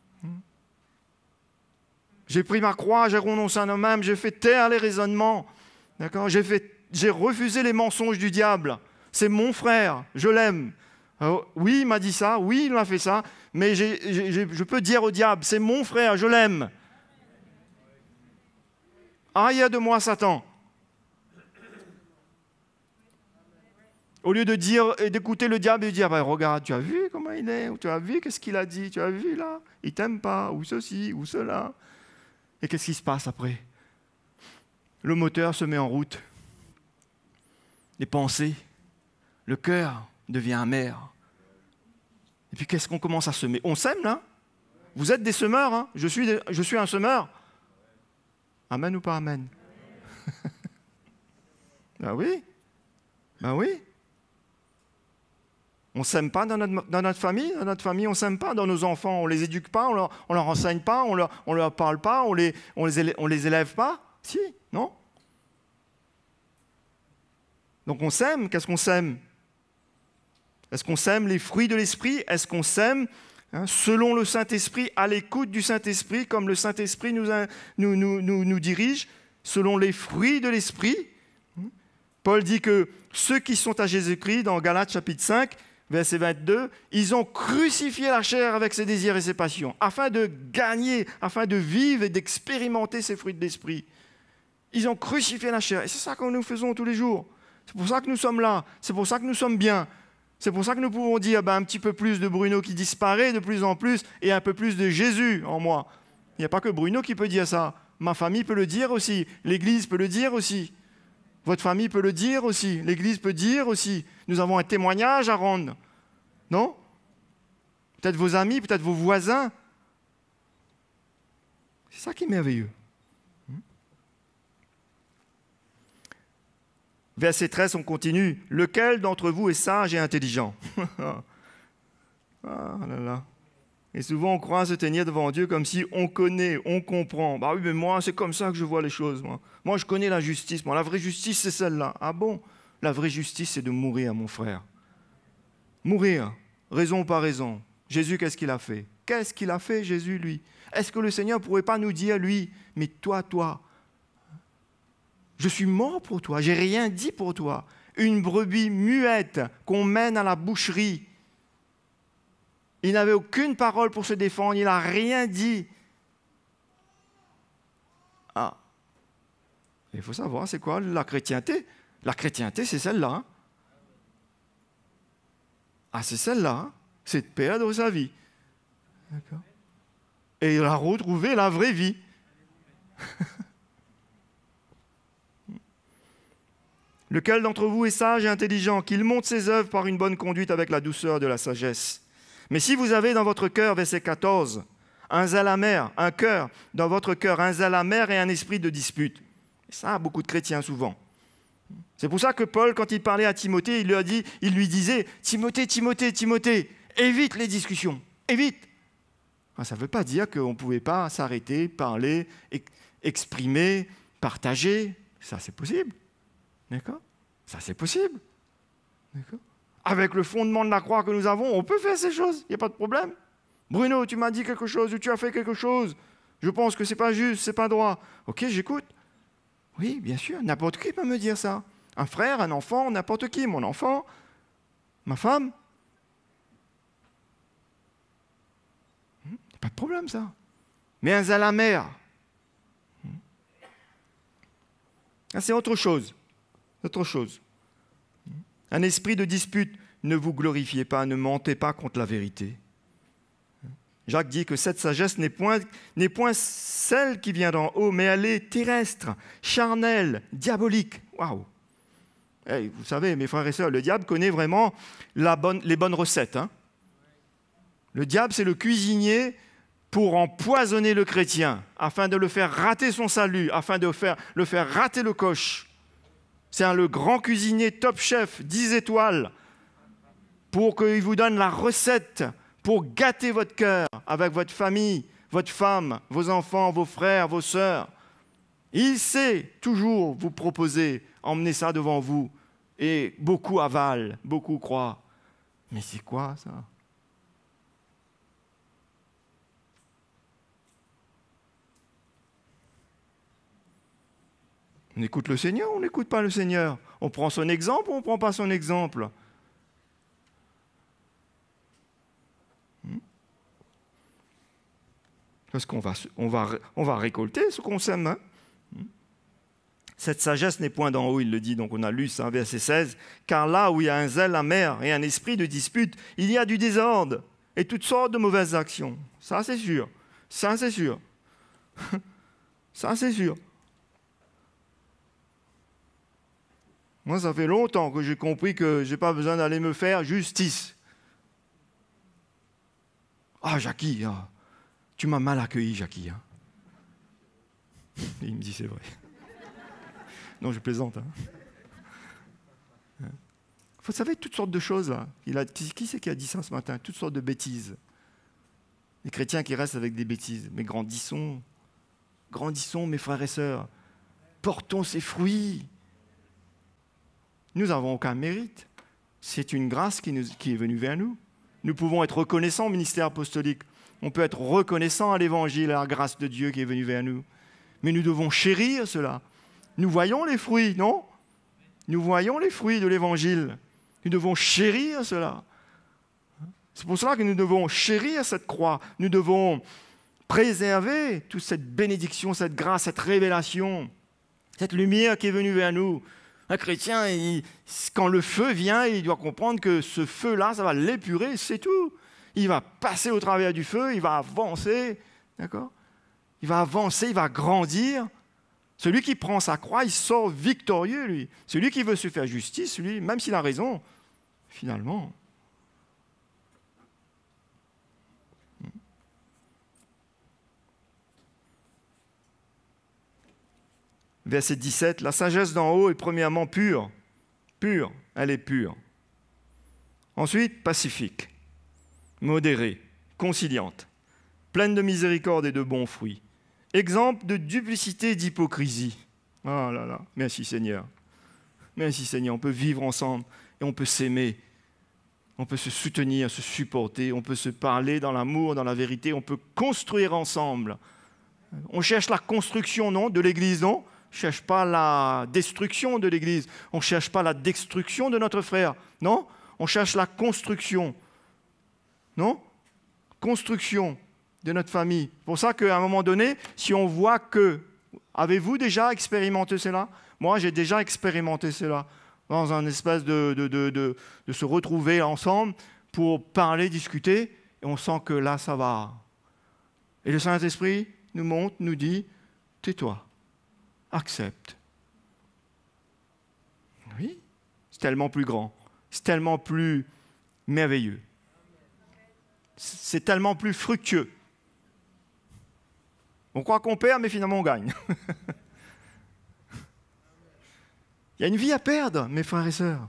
J'ai pris ma croix, j'ai renoncé à moi-même, j'ai fait taire les raisonnements. D'accord? J'ai fait, j'ai refusé les mensonges du diable. C'est mon frère, je l'aime. Alors, oui, il m'a dit ça, oui, il m'a fait ça, mais j'ai, j'ai, je peux dire au diable, c'est mon frère, je l'aime. Aïe de moi, Satan. Au lieu de dire, d'écouter le diable et de dire, bah, regarde, tu as vu comment il est, ou tu as vu qu'est-ce qu'il a dit, tu as vu là, il t'aime pas, ou ceci, ou cela. Et qu'est-ce qui se passe après? Le moteur se met en route. Les pensées, le cœur devient amer. Et puis qu'est-ce qu'on commence à semer? On sème là? Vous êtes des semeurs, hein? je, suis des, je suis un semeur. Amen ou pas amen? Ben oui, ben oui. On ne s'aime pas dans notre, dans notre famille, dans notre famille, on ne s'aime pas dans nos enfants, on ne les éduque pas, on ne leur, on leur enseigne pas, on ne leur, on leur parle pas, on les, on, les élève, on les élève pas. Si, non? Donc on s'aime, qu'est-ce qu'on sème? Est-ce qu'on sème les fruits de l'esprit? Est-ce qu'on sème Hein, selon le Saint-Esprit, à l'écoute du Saint-Esprit, comme le Saint-Esprit nous, nous, nous, nous, nous dirige, selon les fruits de l'Esprit. Paul dit que ceux qui sont à Jésus-Christ, dans Galates chapitre cinq, verset vingt-deux, ils ont crucifié la chair avec ses désirs et ses passions, afin de gagner, afin de vivre et d'expérimenter ces fruits de l'Esprit. Ils ont crucifié la chair. Et c'est ça que nous faisons tous les jours. C'est pour ça que nous sommes là. C'est pour ça que nous sommes bien. C'est pour ça que nous pouvons dire ben, un petit peu plus de Bruno qui disparaît de plus en plus et un peu plus de Jésus en moi. Il n'y a pas que Bruno qui peut dire ça. Ma famille peut le dire aussi. L'Église peut le dire aussi. Votre famille peut le dire aussi. L'Église peut dire aussi. Nous avons un témoignage à rendre. Non? Peut-être vos amis, peut-être vos voisins. C'est ça qui est merveilleux. Verset treize, on continue. « Lequel d'entre vous est sage et intelligent ?» Ah là là. Et souvent, on croit se tenir devant Dieu comme si on connaît, on comprend. Bah oui, mais moi, c'est comme ça que je vois les choses. Moi, moi je connais la justice. Moi, la vraie justice, c'est celle-là. Ah bon? La vraie justice, c'est de mourir, mon frère. Mourir, raison par raison. Jésus, qu'est-ce qu'il a fait? Qu'est-ce qu'il a fait, Jésus, lui? Est-ce que le Seigneur ne pourrait pas nous dire, lui, mais toi, toi, je suis mort pour toi, j'ai rien dit pour toi. Une brebis muette qu'on mène à la boucherie. Il n'avait aucune parole pour se défendre, il n'a rien dit. Ah, il faut savoir, c'est quoi la chrétienté? La chrétienté, c'est celle-là. Hein? Ah, c'est celle-là. Hein? C'est de perdre sa vie. D'accord. Et la retrouver la vraie vie. Lequel d'entre vous est sage et intelligent, qu'il montre ses œuvres par une bonne conduite avec la douceur de la sagesse. Mais si vous avez dans votre cœur, verset quatorze, un zèle amer, un cœur, dans votre cœur, un zèle amer et un esprit de dispute. Et ça, beaucoup de chrétiens souvent. C'est pour ça que Paul, quand il parlait à Timothée, il lui, a dit, il lui disait « Timothée, Timothée, Timothée, évite les discussions, évite !» Ça ne veut pas dire qu'on ne pouvait pas s'arrêter, parler, exprimer, partager. Ça, c'est possible. D'accord? Ça, c'est possible. D'accord? Avec le fondement de la croix que nous avons, on peut faire ces choses. Il n'y a pas de problème. Bruno, tu m'as dit quelque chose ou tu as fait quelque chose. Je pense que ce n'est pas juste, ce n'est pas droit. Ok, j'écoute. Oui, bien sûr, n'importe qui peut me dire ça. Un frère, un enfant, n'importe qui. Mon enfant, ma femme. Il n'y a pas de problème, ça. Mais un zèle amer, c'est autre chose. Autre chose. Un esprit de dispute, ne vous glorifiez pas, ne mentez pas contre la vérité. Jacques dit que cette sagesse n'est point, n'est point celle qui vient d'en haut, mais elle est terrestre, charnelle, diabolique. Waouh! Hey, vous savez, mes frères et sœurs, le diable connaît vraiment la bonne, les bonnes recettes. Hein? Le diable, c'est le cuisinier pour empoisonner le chrétien, afin de le faire rater son salut, afin de faire, le faire rater le coche. C'est un, le grand cuisinier top chef, dix étoiles, pour qu'il vous donne la recette pour gâter votre cœur avec votre famille, votre femme, vos enfants, vos frères, vos sœurs. Il sait toujours vous proposer, emmener ça devant vous. Et beaucoup avalent, beaucoup croient. Mais c'est quoi ça? On écoute le Seigneur ou on n'écoute pas le Seigneur? On prend son exemple ou on ne prend pas son exemple? hmm? Parce qu'on va, on va, on va récolter ce qu'on sème. Hein? hmm? Cette sagesse n'est point d'en haut, il le dit, donc on a lu ça, verset seize. Car là où il y a un zèle amer et un esprit de dispute, il y a du désordre et toutes sortes de mauvaises actions. Ça, c'est sûr. Ça, c'est sûr. Ça, c'est sûr. Moi, ça fait longtemps que j'ai compris que je n'ai pas besoin d'aller me faire justice. Ah, Jackie, ah, tu m'as mal accueilli, Jackie. Hein. Il me dit, c'est vrai. Non, je plaisante. Hein. Vous savez, toutes sortes de choses. Là. Il a, qui, qui c'est qui a dit ça ce matin? Toutes sortes de bêtises. Les chrétiens qui restent avec des bêtises. Mais grandissons, grandissons, mes frères et sœurs. Portons ces fruits. Nous n'avons aucun mérite. C'est une grâce qui, nous, qui est venue vers nous. Nous pouvons être reconnaissants au ministère apostolique. On peut être reconnaissant à l'Évangile, à la grâce de Dieu qui est venue vers nous. Mais nous devons chérir cela. Nous voyons les fruits, non? Nous voyons les fruits de l'Évangile. Nous devons chérir cela. C'est pour cela que nous devons chérir cette croix. Nous devons préserver toute cette bénédiction, cette grâce, cette révélation, cette lumière qui est venue vers nous. Un chrétien, il, quand le feu vient, il doit comprendre que ce feu-là, ça va l'épurer, c'est tout. Il va passer au travers du feu, il va avancer, d'accord? Il va avancer, il va grandir. Celui qui prend sa croix, il sort victorieux, lui. Celui qui veut se faire justice, lui, même s'il a raison, finalement. Verset dix-sept, la sagesse d'en haut est premièrement pure. Pure, elle est pure. Ensuite, pacifique, modérée, conciliante, pleine de miséricorde et de bons fruits. Exemple de duplicité et d'hypocrisie. Ah là là, merci Seigneur. Merci Seigneur, on peut vivre ensemble et on peut s'aimer. On peut se soutenir, se supporter, on peut se parler dans l'amour, dans la vérité, on peut construire ensemble. On cherche la construction, non, de l'Église, non? On ne cherche pas la destruction de l'Église. On ne cherche pas la destruction de notre frère. Non? On cherche la construction. Non? Construction de notre famille. C'est pour ça qu'à un moment donné, si on voit que... Avez-vous déjà expérimenté cela? Moi, j'ai déjà expérimenté cela. Dans un espèce de, de, de, de, de se retrouver ensemble pour parler, discuter. Et on sent que là, ça va. Et le Saint-Esprit nous montre, nous dit, tais-toi. Accepte. Oui, c'est tellement plus grand, c'est tellement plus merveilleux, c'est tellement plus fructueux. On croit qu'on perd, mais finalement on gagne. Il y a une vie à perdre, mes frères et sœurs.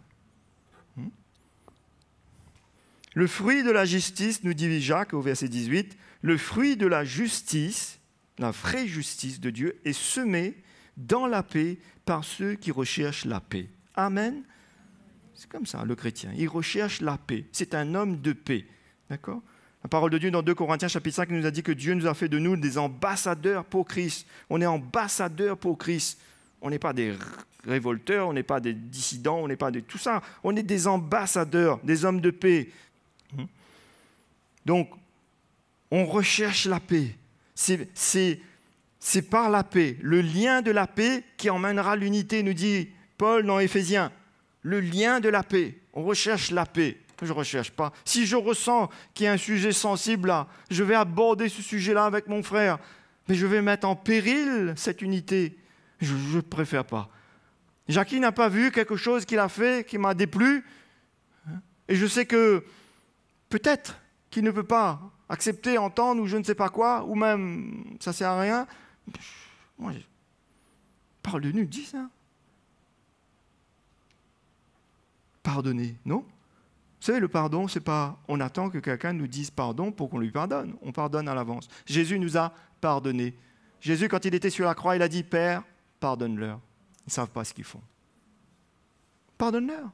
Le fruit de la justice, nous dit Jacques au verset dix-huit, le fruit de la justice, la vraie justice de Dieu, est semé dans la paix par ceux qui recherchent la paix. Amen. C'est comme ça, le chrétien. Il recherche la paix. C'est un homme de paix. D'accord? La parole de Dieu dans deux Corinthiens chapitre cinq nous a dit que Dieu nous a fait de nous des ambassadeurs pour Christ. On est ambassadeurs pour Christ. On n'est pas des révolteurs, on n'est pas des dissidents, on n'est pas de tout ça. On est des ambassadeurs, des hommes de paix. Donc, on recherche la paix. C'est... c'est C'est par la paix, le lien de la paix qui emmènera l'unité, nous dit Paul dans Éphésiens. Le lien de la paix. On recherche la paix. Je ne recherche pas. Si je ressens qu'il y a un sujet sensible là, je vais aborder ce sujet-là avec mon frère. Mais je vais mettre en péril cette unité. Je ne préfère pas. Jackie n'a pas vu quelque chose qu'il a fait qui m'a déplu. Et je sais que peut-être qu'il ne peut pas accepter, entendre ou je ne sais pas quoi, ou même ça ne sert à rien. Moi, je... parole de nous dit ça. Pardonner, non? Vous savez, le pardon, c'est pas on attend que quelqu'un nous dise pardon pour qu'on lui pardonne. On pardonne à l'avance. Jésus nous a pardonné. Jésus, quand il était sur la croix, il a dit, Père, pardonne-leur. Ils ne savent pas ce qu'ils font. Pardonne-leur.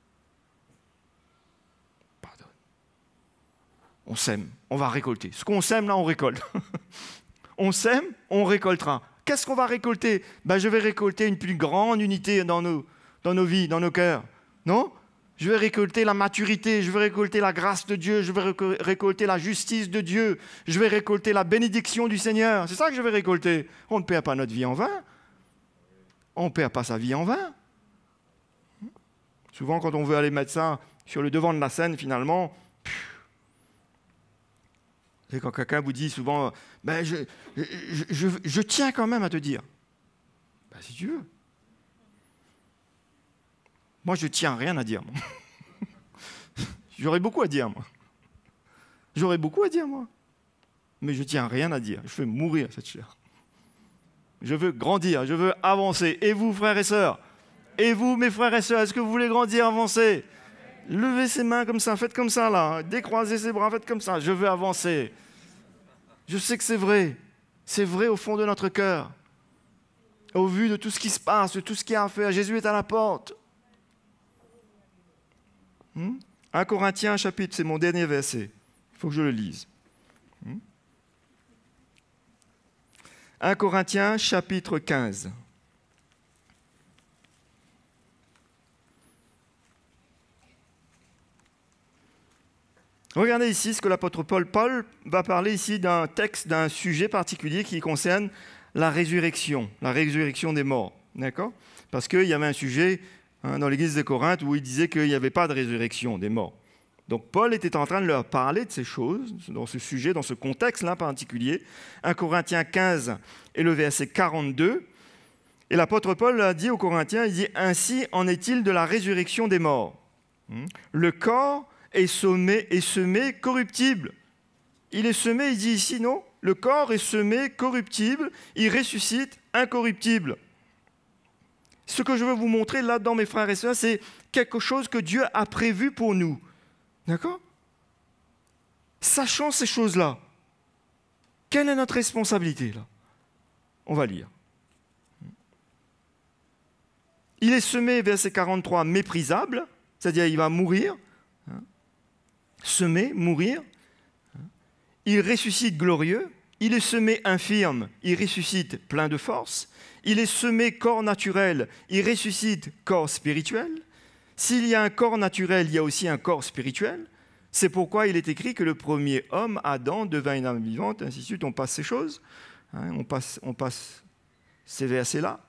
Pardonne. On sème, on va récolter. Ce qu'on sème, là, on récolte. On sème, on récoltera. Qu'est-ce qu'on va récolter? Ben, je vais récolter une plus grande unité dans nos, dans nos vies, dans nos cœurs. Non? Je vais récolter la maturité, je vais récolter la grâce de Dieu, je vais récolter la justice de Dieu, je vais récolter la bénédiction du Seigneur. C'est ça que je vais récolter. On ne perd pas notre vie en vain. On ne perd pas sa vie en vain. Souvent, quand on veut aller mettre ça sur le devant de la scène, finalement, c'est quand quelqu'un vous dit souvent, ben je, je, je, je tiens quand même à te dire. Ben, si tu veux. Moi, je tiens rien à dire. J'aurais beaucoup à dire, moi. J'aurais beaucoup à dire, moi. Mais je tiens rien à dire. Je veux mourir, cette chair. Je veux grandir, je veux avancer. Et vous, frères et sœurs? Et vous, mes frères et sœurs, est-ce que vous voulez grandir, avancer? Levez ses mains comme ça, faites comme ça, là. Décroisez ses bras, faites comme ça. Je veux avancer. Je sais que c'est vrai. C'est vrai au fond de notre cœur. Au vu de tout ce qui se passe, de tout ce qu'il y a à faire. Jésus est à la porte. Hmm? un Corinthiens, chapitre, c'est mon dernier verset. Il faut que je le lise. un Corinthiens, chapitre quinze. Regardez ici ce que l'apôtre Paul, Paul va parler ici d'un texte, d'un sujet particulier qui concerne la résurrection, la résurrection des morts. D'accord ? Parce qu'il y avait un sujet hein, dans l'église de Corinthe où il disait qu'il n'y avait pas de résurrection des morts. Donc Paul était en train de leur parler de ces choses, dans ce sujet, dans ce contexte-là particulier. un Corinthiens quinze et le verset quarante-deux. Et l'apôtre Paul a dit aux Corinthiens, il dit « Ainsi en est-il de la résurrection des morts. Le corps est semé, est semé corruptible. » Il est semé, il dit ici, non ? Le corps est semé corruptible, il ressuscite incorruptible. Ce que je veux vous montrer là-dedans, mes frères et sœurs, c'est quelque chose que Dieu a prévu pour nous. D'accord ? Sachant ces choses-là, quelle est notre responsabilité là ? On va lire. Il est semé, verset quarante-trois, méprisable, c'est-à-dire il va mourir. Semé, mourir. Il ressuscite glorieux. Il est semé infirme, il ressuscite plein de force. Il est semé corps naturel, il ressuscite corps spirituel. S'il y a un corps naturel, il y a aussi un corps spirituel. C'est pourquoi il est écrit que le premier homme, Adam, devint une âme vivante, ainsi de suite. On passe ces choses, hein, on, passe, on passe ces versets-là.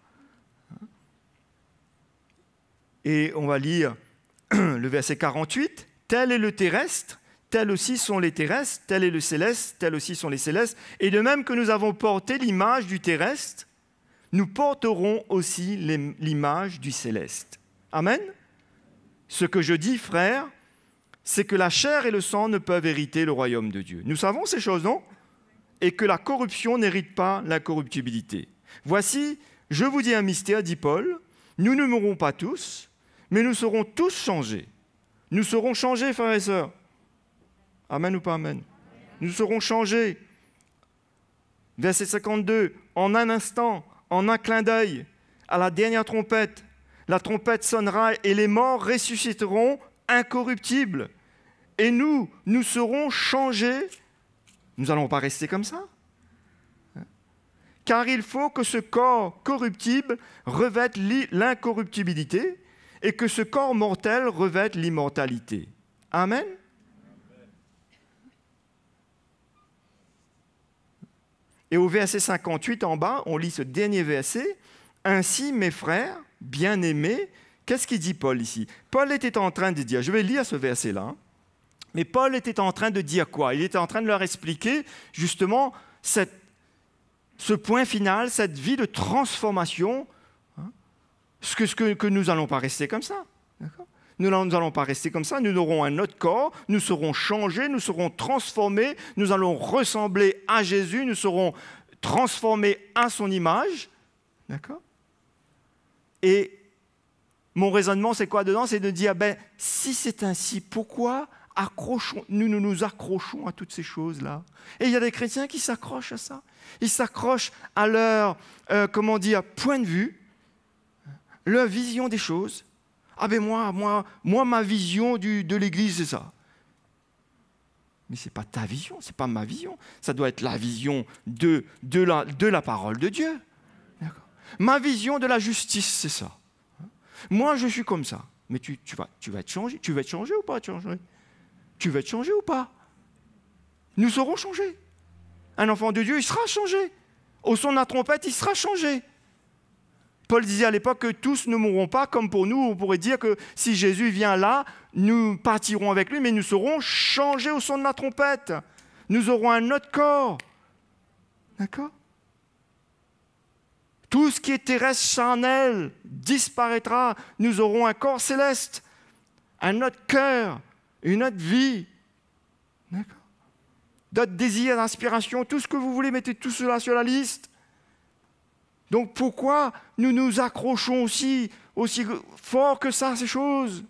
Et on va lire le verset quarante-huit. « Tel est le terrestre, tel aussi sont les terrestres, tel est le céleste, tel aussi sont les célestes. Et de même que nous avons porté l'image du terrestre, nous porterons aussi l'image du céleste. » Amen. Ce que je dis, frères, c'est que la chair et le sang ne peuvent hériter le royaume de Dieu. Nous savons ces choses, non ? Et que la corruption n'hérite pas l'incorruptibilité. Voici, je vous dis un mystère, dit Paul, nous ne mourrons pas tous, mais nous serons tous changés. Nous serons changés, frères et sœurs. Amen ou pas amen? Nous serons changés. Verset cinquante-deux, en un instant, en un clin d'œil, à la dernière trompette, la trompette sonnera et les morts ressusciteront incorruptibles. Et nous, nous serons changés. Nous n'allons pas rester comme ça. Car il faut que ce corps corruptible revête l'incorruptibilité et que ce corps mortel revête l'immortalité. Amen. Et au verset cinquante-huit en bas, on lit ce dernier verset. « Ainsi, mes frères, bien-aimés », qu'est-ce qu'il dit Paul ici? Paul était en train de dire, je vais lire ce verset-là, mais Paul était en train de dire quoi? Il était en train de leur expliquer justement cette, ce point final, cette vie de transformation, hein, ce que, ce que, que nous n'allons pas rester comme ça. D'accord? Nous n'allons pas rester comme ça, nous aurons un autre corps, nous serons changés, nous serons transformés, nous allons ressembler à Jésus, nous serons transformés à son image. D'accord? Et mon raisonnement, c'est quoi dedans? C'est de dire, ben, si c'est ainsi, pourquoi accrochons, nous, nous nous accrochons à toutes ces choses-là? Et il y a des chrétiens qui s'accrochent à ça. Ils s'accrochent à leur, euh, comment dire, point de vue, leur vision des choses. Ah ben moi, moi, moi ma vision du, de l'Église, c'est ça. Mais ce n'est pas ta vision, ce n'est pas ma vision. Ça doit être la vision de, de, la, de la parole de Dieu. Ma vision de la justice, c'est ça. Moi, je suis comme ça. Mais tu, tu, vas, tu vas être changé. Tu vas être changé ou pas? Tu vas être changé ou pas? Nous serons changés. Un enfant de Dieu, il sera changé. Au son de la trompette, il sera changé. Paul disait à l'époque que tous ne mourront pas, comme pour nous, on pourrait dire que si Jésus vient là, nous partirons avec lui, mais nous serons changés au son de la trompette. Nous aurons un autre corps. D'accord? Tout ce qui est terrestre, charnel, disparaîtra. Nous aurons un corps céleste, un autre cœur, une autre vie. D'accord? D'autres désirs, d'inspiration, tout ce que vous voulez, mettez tout cela sur la liste. Donc pourquoi nous nous accrochons aussi, aussi fort que ça à ces choses?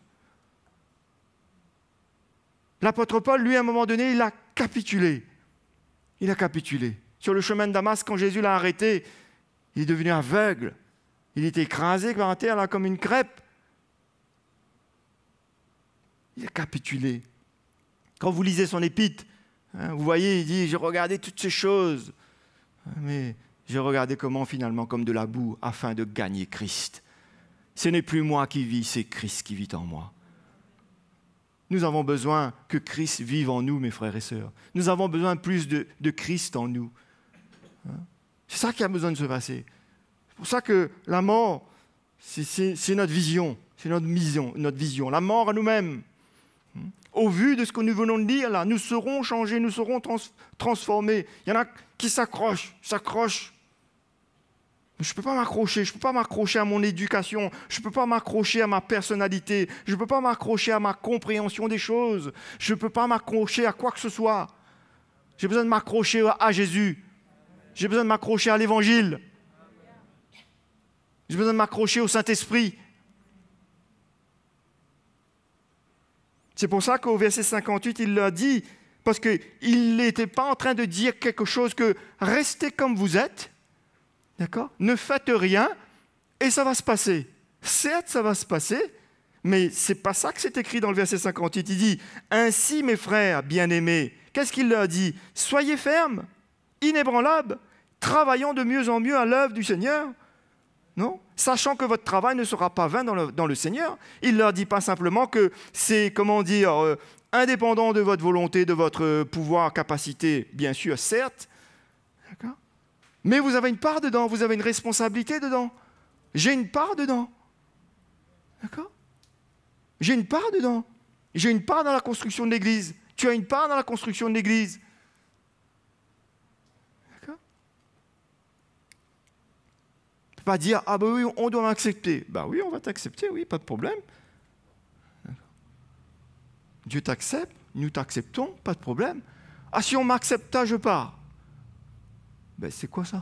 L'apôtre Paul, lui, à un moment donné, il a capitulé. Il a capitulé. Sur le chemin de Damas, quand Jésus l'a arrêté, il est devenu aveugle. Il était écrasé par terre là, comme une crêpe. Il a capitulé. Quand vous lisez son épître, hein, vous voyez, il dit, j'ai regardé toutes ces choses, mais j'ai regardé comment finalement, comme de la boue, afin de gagner Christ. Ce n'est plus moi qui vis, c'est Christ qui vit en moi. Nous avons besoin que Christ vive en nous, mes frères et sœurs. Nous avons besoin plus de, de Christ en nous. Hein? C'est ça qui a besoin de se passer. C'est pour ça que la mort, c'est, c'est, c'est notre vision, c'est notre vision, notre vision. La mort à nous-mêmes. Au vu de ce que nous venons de dire, là, nous serons changés, nous serons trans- transformés. Il y en a qui s'accrochent, s'accrochent. Je ne peux pas m'accrocher, je ne peux pas m'accrocher à mon éducation, je ne peux pas m'accrocher à ma personnalité, je ne peux pas m'accrocher à ma compréhension des choses, je ne peux pas m'accrocher à quoi que ce soit. J'ai besoin de m'accrocher à Jésus, j'ai besoin de m'accrocher à l'Évangile, j'ai besoin de m'accrocher au Saint-Esprit. C'est pour ça qu'au verset cinquante-huit, il l'a dit, parce qu'il n'était pas en train de dire quelque chose que « restez comme vous êtes ». D'accord ? Ne faites rien et ça va se passer. Certes, ça va se passer, mais ce n'est pas ça que c'est écrit dans le verset cinquante-huit. Il dit « Ainsi, mes frères bien-aimés », qu'est-ce qu'il leur dit ? « Soyez fermes, inébranlables, travaillant de mieux en mieux à l'œuvre du Seigneur. » Non ? Sachant que votre travail ne sera pas vain dans le, dans le Seigneur. Il ne leur dit pas simplement que c'est, comment dire, euh, indépendant de votre volonté, de votre pouvoir, capacité, bien sûr, certes. D'accord ? Mais vous avez une part dedans, vous avez une responsabilité dedans. J'ai une part dedans. D'accord ? J'ai une part dedans. J'ai une part dans la construction de l'Église. Tu as une part dans la construction de l'Église. D'accord ? Tu ne peux pas dire, ah ben oui, on doit m'accepter. Ben oui, on va t'accepter, oui, pas de problème. D'accord ? Dieu t'accepte, nous t'acceptons, pas de problème. Ah, si on m'accepte pas, je pars. Ben, c'est quoi ça ?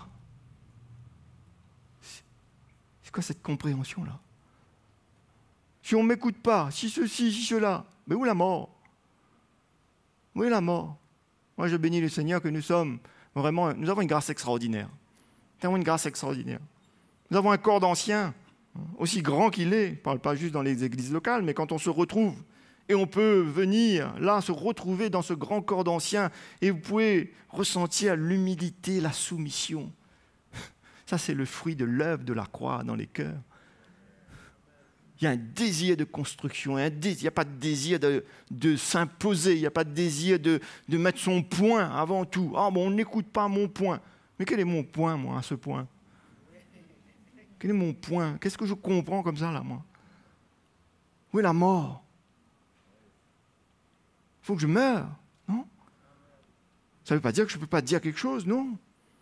C'est quoi cette compréhension-là ? Si on ne m'écoute pas, si ceci, si cela, mais où la mort ? Où est la mort ? Moi, je bénis le Seigneur que nous sommes vraiment, nous avons une grâce extraordinaire. Nous avons une grâce extraordinaire. Nous avons un corps d'anciens, aussi grand qu'il est, je ne parle pas juste dans les églises locales, mais quand on se retrouve, et on peut venir là, se retrouver dans ce grand corps d'anciens, et vous pouvez ressentir l'humilité, la soumission. Ça, c'est le fruit de l'œuvre de la croix dans les cœurs. Il y a un désir de construction, un désir, il n'y a pas de désir de, de s'imposer, il n'y a pas de désir de, de mettre son point avant tout. Ah bon, on n'écoute pas mon point. Mais quel est mon point, moi, à ce point ? Quel est mon point ? Qu'est-ce que je comprends comme ça, là, moi ? Où est la mort ? Il faut que je meure, non ? Ça ne veut pas dire que je ne peux pas dire quelque chose, non.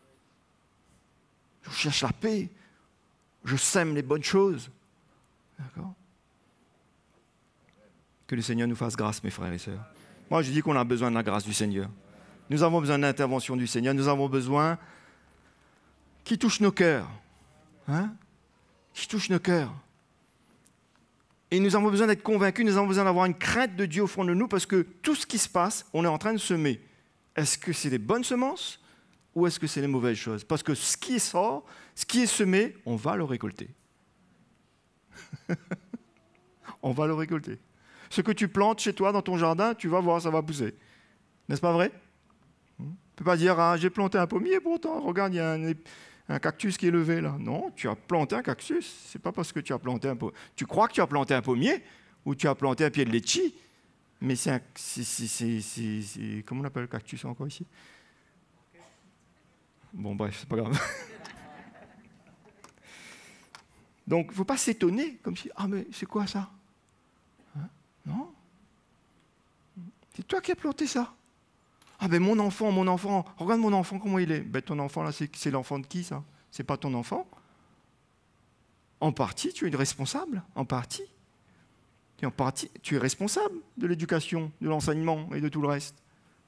Je cherche la paix. Je sème les bonnes choses. D'accord ? Que le Seigneur nous fasse grâce, mes frères et sœurs. Moi, je dis qu'on a besoin de la grâce du Seigneur. Nous avons besoin de l'intervention du Seigneur. Nous avons besoin qu'il touche nos cœurs. Hein ? Qu'il touche nos cœurs. Et nous avons besoin d'être convaincus, nous avons besoin d'avoir une crainte de Dieu au fond de nous, parce que tout ce qui se passe, on est en train de semer. Est-ce que c'est les bonnes semences ou est-ce que c'est les mauvaises choses ? Parce que ce qui sort, ce qui est semé, on va le récolter. On va le récolter. Ce que tu plantes chez toi, dans ton jardin, tu vas voir, ça va pousser. N'est-ce pas vrai ? Tu ne peux pas dire, ah, j'ai planté un pommier, pourtant, regarde, il y a un... un cactus qui est levé là. Non, tu as planté un cactus. Ce n'est pas parce que tu as planté un pommier. Tu crois que tu as planté un pommier ou tu as planté un pied de litchi, mais c'est un... C'est, c'est, c'est, c'est, c'est, comment on appelle le cactus encore ici ? Bon, bref, c'est pas grave. Donc, il ne faut pas s'étonner comme si, ah, mais c'est quoi ça ? Hein ? Non. C'est toi qui as planté ça. Ah ben mon enfant, mon enfant, regarde mon enfant, comment il est. Ben ton enfant là, c'est, c'est l'enfant de qui ça ? C'est pas ton enfant ? En partie, tu es responsable, en partie. Et en partie, tu es responsable de l'éducation, de l'enseignement et de tout le reste. D'accord ?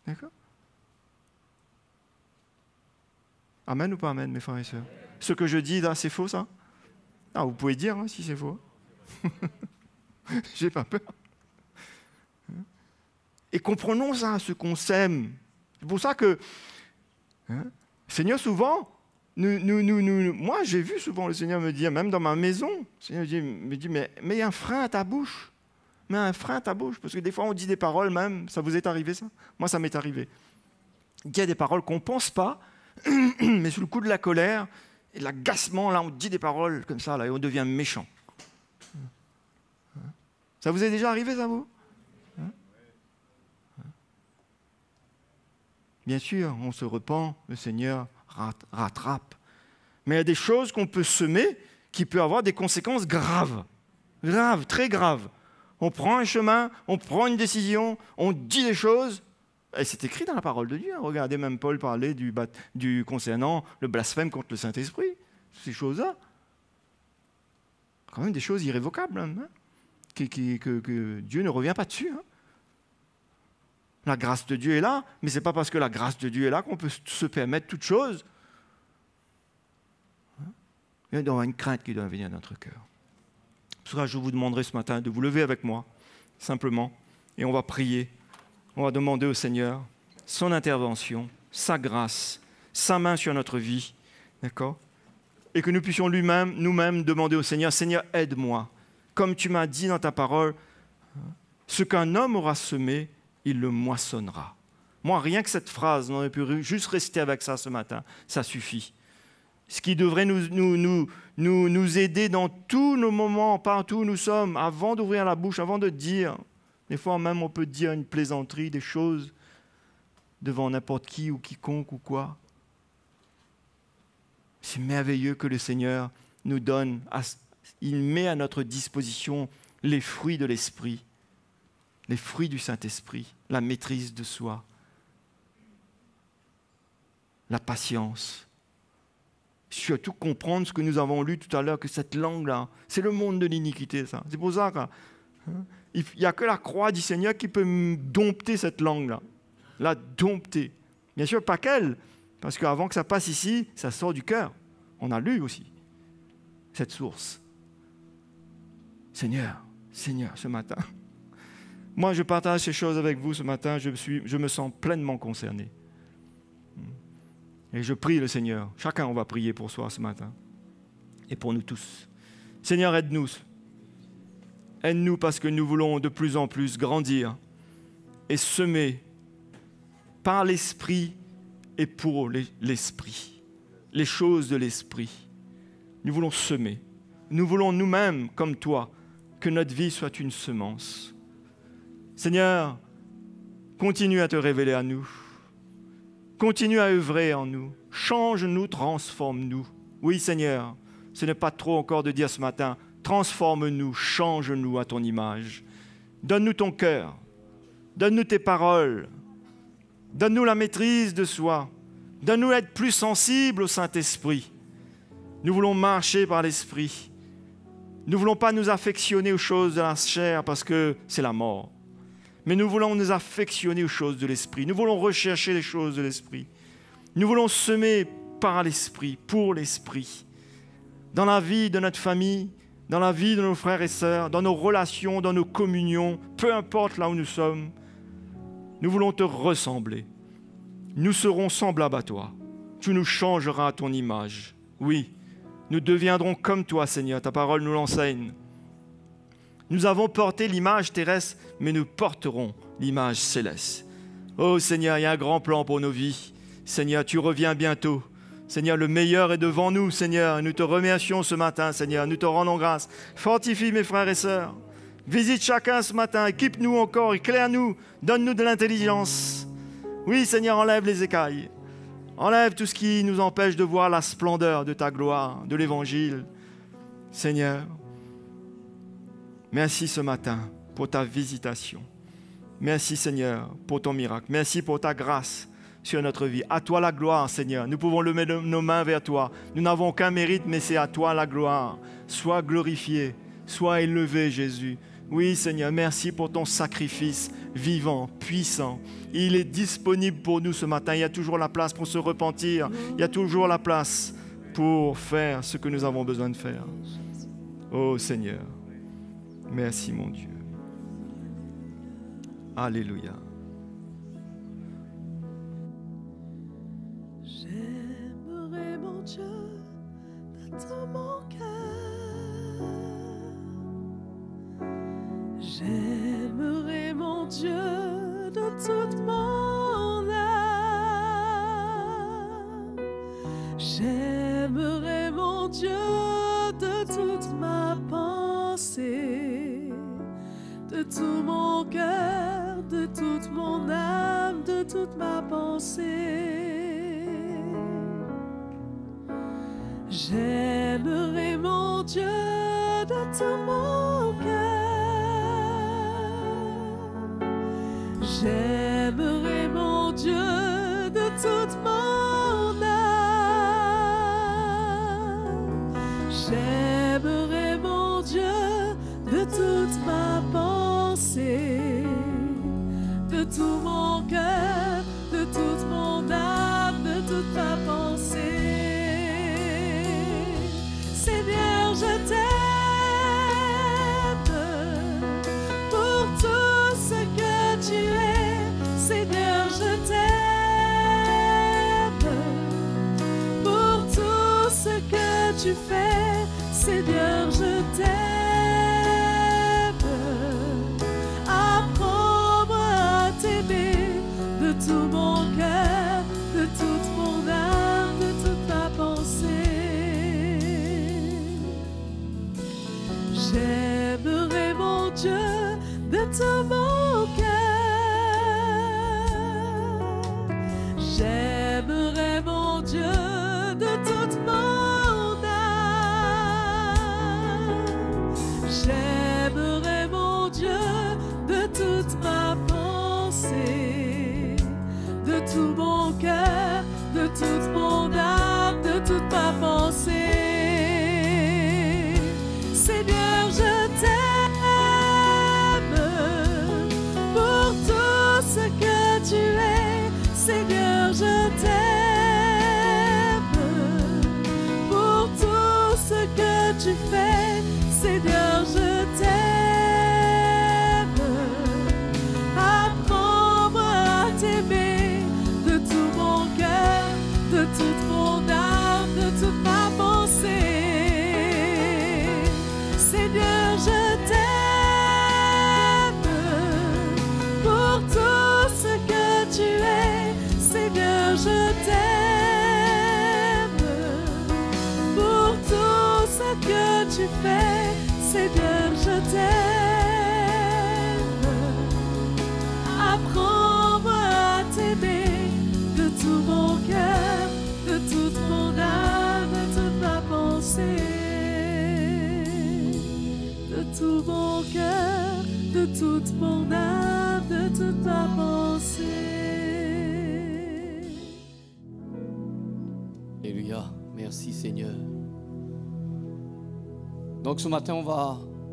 Amen ou pas amen, mes frères et sœurs ? Ce que je dis là, c'est faux ça ? Ah, vous pouvez dire hein, si c'est faux. J'ai pas peur. Et comprenons ça, ce qu'on sème. C'est pour ça que, hein, Seigneur, souvent, nous, nous, nous, nous, moi, j'ai vu souvent le Seigneur me dire, même dans ma maison, le Seigneur me dit, me dit mais, mais il y a un frein à ta bouche. mets un frein à ta bouche, parce que des fois on dit des paroles même, ça vous est arrivé ça? Moi ça m'est arrivé. Il y a des paroles qu'on ne pense pas, mais sous le coup de la colère, et l'agacement, là on dit des paroles comme ça, là, et on devient méchant. Ça vous est déjà arrivé ça vous? Bien sûr, on se repent, le Seigneur rattrape. Mais il y a des choses qu'on peut semer qui peuvent avoir des conséquences graves. Graves, très graves. On prend un chemin, on prend une décision, on dit des choses. Et c'est écrit dans la parole de Dieu. Regardez, même Paul parlait du, du concernant le blasphème contre le Saint-Esprit. Ces choses-là. Quand même des choses irrévocables. Hein, qui, qui, que, que Dieu ne revient pas dessus. Hein. La grâce de Dieu est là, mais ce n'est pas parce que la grâce de Dieu est là qu'on peut se permettre toute chose. Il y a donc une crainte qui doit venir dans notre cœur. Pour cela, je vous demanderai ce matin de vous lever avec moi, simplement, et on va prier. On va demander au Seigneur son intervention, sa grâce, sa main sur notre vie, d'accord? Et que nous puissions lui-même, nous-mêmes demander au Seigneur, Seigneur, aide-moi. Comme tu m'as dit dans ta parole, ce qu'un homme aura semé, il le moissonnera. Moi, rien que cette phrase, on aurait pu juste rester avec ça ce matin, ça suffit. Ce qui devrait nous, nous, nous, nous, nous aider dans tous nos moments, partout où nous sommes, avant d'ouvrir la bouche, avant de dire, des fois même on peut dire une plaisanterie, des choses devant n'importe qui ou quiconque ou quoi. C'est merveilleux que le Seigneur nous donne, à, il met à notre disposition les fruits de l'Esprit. Les fruits du Saint-Esprit, la maîtrise de soi, la patience. Surtout comprendre ce que nous avons lu tout à l'heure, que cette langue-là, c'est le monde de l'iniquité, ça. C'est pour ça qu'il n'y a que la croix du Seigneur qui peut dompter cette langue-là. La dompter. Bien sûr, pas qu'elle, parce qu'avant que ça passe ici, ça sort du cœur. On a lu aussi cette source. Seigneur, Seigneur, ce matin, moi, je partage ces choses avec vous ce matin. Je, suis, je me sens pleinement concerné. Et je prie le Seigneur. Chacun, on va prier pour soi ce matin. Et pour nous tous. Seigneur, aide-nous. Aide-nous parce que nous voulons de plus en plus grandir et semer par l'Esprit et pour l'Esprit. Les choses de l'Esprit. Nous voulons semer. Nous voulons nous-mêmes, comme toi, que notre vie soit une semence. Seigneur, continue à te révéler à nous. Continue à œuvrer en nous. Change-nous, transforme-nous. Oui, Seigneur, ce n'est pas trop encore de dire ce matin, transforme-nous, change-nous à ton image. Donne-nous ton cœur. Donne-nous tes paroles. Donne-nous la maîtrise de soi. Donne-nous être plus sensibles au Saint-Esprit. Nous voulons marcher par l'Esprit. Nous ne voulons pas nous affectionner aux choses de la chair parce que c'est la mort. Mais nous voulons nous affectionner aux choses de l'Esprit. Nous voulons rechercher les choses de l'Esprit. Nous voulons semer par l'Esprit, pour l'Esprit, dans la vie de notre famille, dans la vie de nos frères et sœurs, dans nos relations, dans nos communions, peu importe là où nous sommes. Nous voulons te ressembler. Nous serons semblables à toi. Tu nous changeras à ton image. Oui, nous deviendrons comme toi, Seigneur. Ta parole nous l'enseigne. Nous avons porté l'image terrestre, mais nous porterons l'image céleste. Oh Seigneur, il y a un grand plan pour nos vies. Seigneur, tu reviens bientôt. Seigneur, le meilleur est devant nous, Seigneur. Nous te remercions ce matin, Seigneur. Nous te rendons grâce. Fortifie mes frères et sœurs. Visite chacun ce matin. Équipe-nous encore, éclaire-nous. Donne-nous de l'intelligence. Oui, Seigneur, enlève les écailles. Enlève tout ce qui nous empêche de voir la splendeur de ta gloire, de l'Évangile. Seigneur, merci ce matin pour ta visitation. Merci Seigneur pour ton miracle. Merci pour ta grâce sur notre vie. À toi la gloire, Seigneur. Nous pouvons lever nos mains vers toi. Nous n'avons aucun mérite, mais c'est à toi la gloire. Sois glorifié, sois élevé, Jésus. Oui, Seigneur, merci pour ton sacrifice vivant, puissant. Il est disponible pour nous ce matin. Il y a toujours la place pour se repentir. Il y a toujours la place pour faire ce que nous avons besoin de faire. Oh Seigneur, merci mon Dieu. Alléluia. J'aimerais mon Dieu de tout mon cœur. J'aimerais Dieu de toute mon âme. J'aimerai mon Dieu de toute ma pensée, de tout mon cœur, de toute mon âme, de toute ma pensée. J'aimerai mon Dieu de tout mon cœur. J'aimerai mon Dieu de toute mon âme. J'aimerai mon Dieu de toute ma pensée, de tout mon cœur, de toute mon âme, de toute ma pensée. Seigneur, je t'aime pour tout ce que tu es. Seigneur, je t'aime pour tout ce que tu fais. Seigneur, je t'aime. Apprends-moi à t'aimer de tout mon cœur, de toute mon âme, de toute ma pensée. J'aimerai mon Dieu de tout mon cœur. J'aimerai mon Dieu de toute mon âme. J'aimerai mon Dieu de toute ma pensée, de tout mon cœur, de toute mon âme, de toute ma pensée. Seigneur, je t'aime pour tout ce que tu es. Seigneur, je t'aime pour tout ce que tu fais. Seigneur, je t'aime. Apprends-moi à t'aimer de tout mon cœur, de toute mon âme, de toute ma pensée. Seigneur, je t'aime pour tout ce que tu es. Seigneur, je t'aime pour tout ce que tu fais. Seigneur, je t'aime. Apprends-moi à t'aimer de tout mon cœur, de toute mon âme, de toute ma pensée. De tout mon cœur, de toute mon âme, de toute ma pensée. Alléluia. Merci Seigneur. Donc ce matin, on va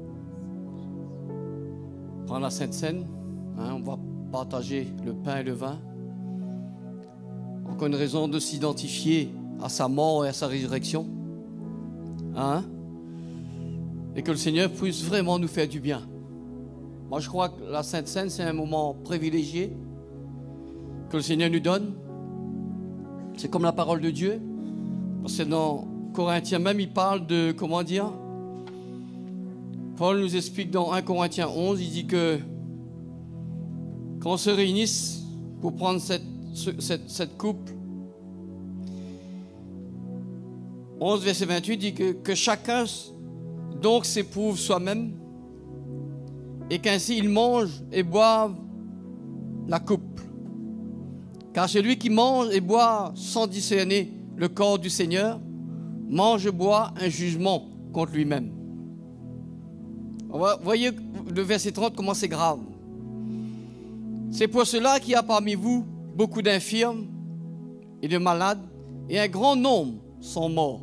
prendre la Sainte Seine. Hein, on va partager le pain et le vin. Encore une raison de s'identifier à sa mort et à sa résurrection. Hein? Et que le Seigneur puisse vraiment nous faire du bien. Moi, je crois que la Sainte Seine, c'est un moment privilégié que le Seigneur nous donne. C'est comme la parole de Dieu. Parce que dans Corinthiens même, il parle de, comment dire, Paul nous explique dans un Corinthiens onze, il dit que quand on se réunisse pour prendre cette, cette, cette coupe, onze verset vingt-huit dit que, que chacun donc s'éprouve soi-même et qu'ainsi il mange et boive la coupe. Car celui qui mange et boit sans discerner le corps du Seigneur mange et boit un jugement contre lui-même. Vous voyez le verset trente, comment c'est grave. C'est pour cela qu'il y a parmi vous beaucoup d'infirmes et de malades, et un grand nombre sont morts.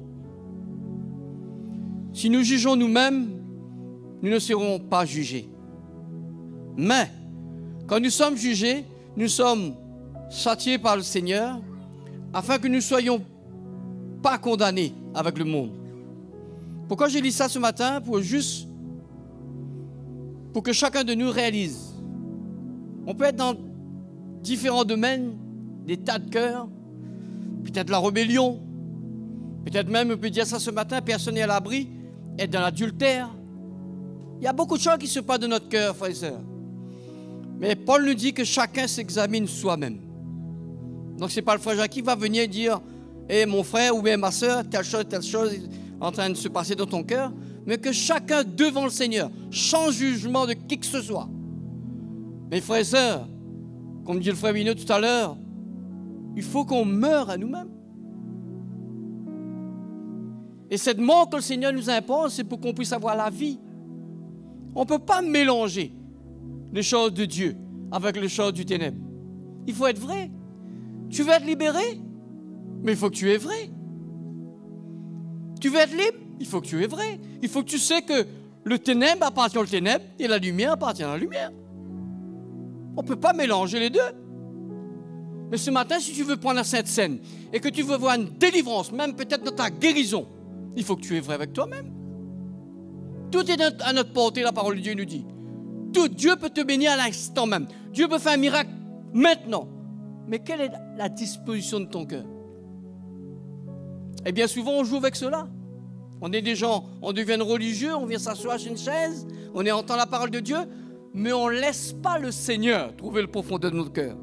Si nous jugeons nous-mêmes, nous ne serons pas jugés. Mais, quand nous sommes jugés, nous sommes châtiés par le Seigneur, afin que nous ne soyons pas condamnés avec le monde. Pourquoi j'ai lu ça ce matin? Pour juste, pour que chacun de nous réalise. On peut être dans différents domaines, des tas de cœurs, peut-être la rébellion, peut-être même, on peut dire ça ce matin, personne n'est à l'abri, être dans l'adultère. Il y a beaucoup de choses qui se passent de notre cœur, frères et sœurs. Mais Paul nous dit que chacun s'examine soi-même. Donc ce n'est pas le frère Jacques qui va venir dire « Eh mon frère ou bien ma soeur, telle chose, telle chose est en train de se passer dans ton cœur. » Mais que chacun devant le Seigneur, sans jugement de qui que ce soit. Mes frères et sœurs, comme dit le frère Vineux tout à l'heure, il faut qu'on meure à nous-mêmes. Et cette mort que le Seigneur nous impose, c'est pour qu'on puisse avoir la vie. On ne peut pas mélanger les choses de Dieu avec les choses du ténèbre. Il faut être vrai. Tu veux être libéré, mais il faut que tu es vrai. Tu veux être libre, il faut que tu es vrai. Il faut que tu sais que le ténèbre appartient au ténèbre et la lumière appartient à la lumière. On ne peut pas mélanger les deux. Mais ce matin, si tu veux prendre la Sainte Seine et que tu veux voir une délivrance, même peut-être dans ta guérison, il faut que tu es vrai avec toi-même. Tout est à notre portée, la parole de Dieu nous dit. Tout, Dieu peut te bénir à l'instant même. Dieu peut faire un miracle maintenant. Mais quelle est la disposition de ton cœur? Et bien souvent, on joue avec cela. On est des gens, on devient religieux, on vient s'asseoir sur une chaise, on entend la parole de Dieu, mais on ne laisse pas le Seigneur trouver le profondeur de notre cœur.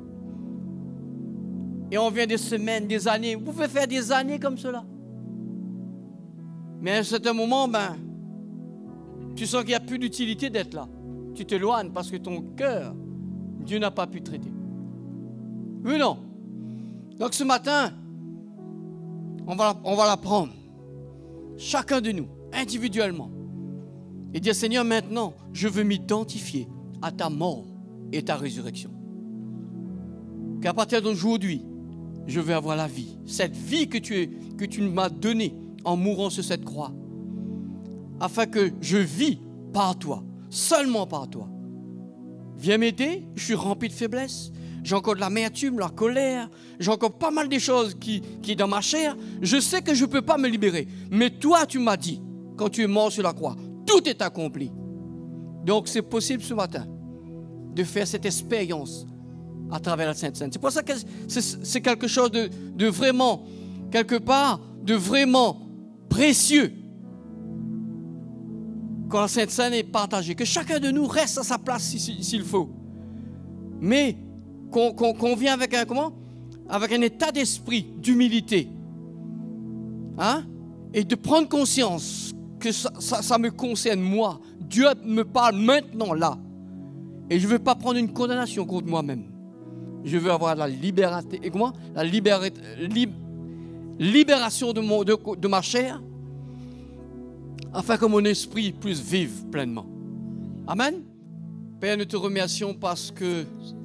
Et on vient des semaines, des années. Vous pouvez faire des années comme cela. Mais à un certain moment, ben, tu sens qu'il n'y a plus d'utilité d'être là. Tu t'éloignes parce que ton cœur, Dieu n'a pas pu traiter. Oui ou non? Donc ce matin, on va, on va la prendre. Chacun de nous, individuellement. Et dire, Seigneur, maintenant, je veux m'identifier à ta mort et ta résurrection. Qu'à partir d'aujourd'hui, je veux avoir la vie. Cette vie que tu, es, que tu m'as donnée en mourant sur cette croix. Afin que je vis par toi, seulement par toi. Viens m'aider, je suis rempli de faiblesses. J'ai encore de l'amertume, la colère. J'ai encore pas mal de choses qui, qui sont dans ma chair. Je sais que je ne peux pas me libérer. Mais toi, tu m'as dit, quand tu es mort sur la croix, tout est accompli. Donc, c'est possible ce matin de faire cette expérience à travers la Sainte Seine. C'est pour ça que c'est, c'est quelque chose de, de vraiment, quelque part, de vraiment précieux. Quand la Sainte Seine est partagée, que chacun de nous reste à sa place s'il faut. Mais qu'on, qu'on, qu'on vient avec un, comment? Avec un état d'esprit d'humilité. Hein? Et de prendre conscience que ça, ça, ça me concerne moi. Dieu me parle maintenant là. Et je ne veux pas prendre une condamnation contre moi-même. Je veux avoir la libération, et comment? La libéra, lib, libération de, mon, de, de ma chair, afin que mon esprit puisse vivre pleinement. Amen. Père, nous te remercions parce que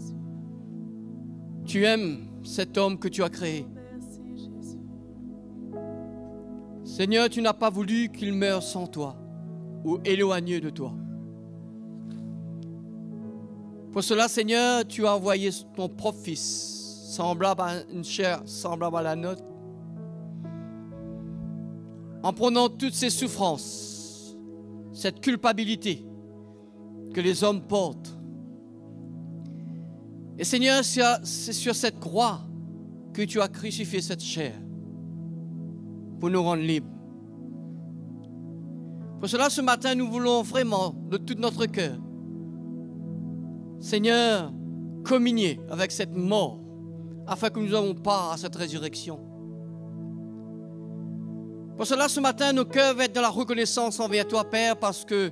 tu aimes cet homme que tu as créé. Seigneur, tu n'as pas voulu qu'il meure sans toi ou éloigné de toi. Pour cela, Seigneur, tu as envoyé ton propre Fils, semblable à une chair, semblable à la nôtre, en prenant toutes ces souffrances, cette culpabilité que les hommes portent. Et Seigneur, c'est sur cette croix que tu as crucifié cette chair pour nous rendre libres. Pour cela, ce matin, nous voulons vraiment, de tout notre cœur, Seigneur, communier avec cette mort, afin que nous ayons part à cette résurrection. Pour cela, ce matin, nos cœurs vont être dans la reconnaissance envers toi, Père, parce que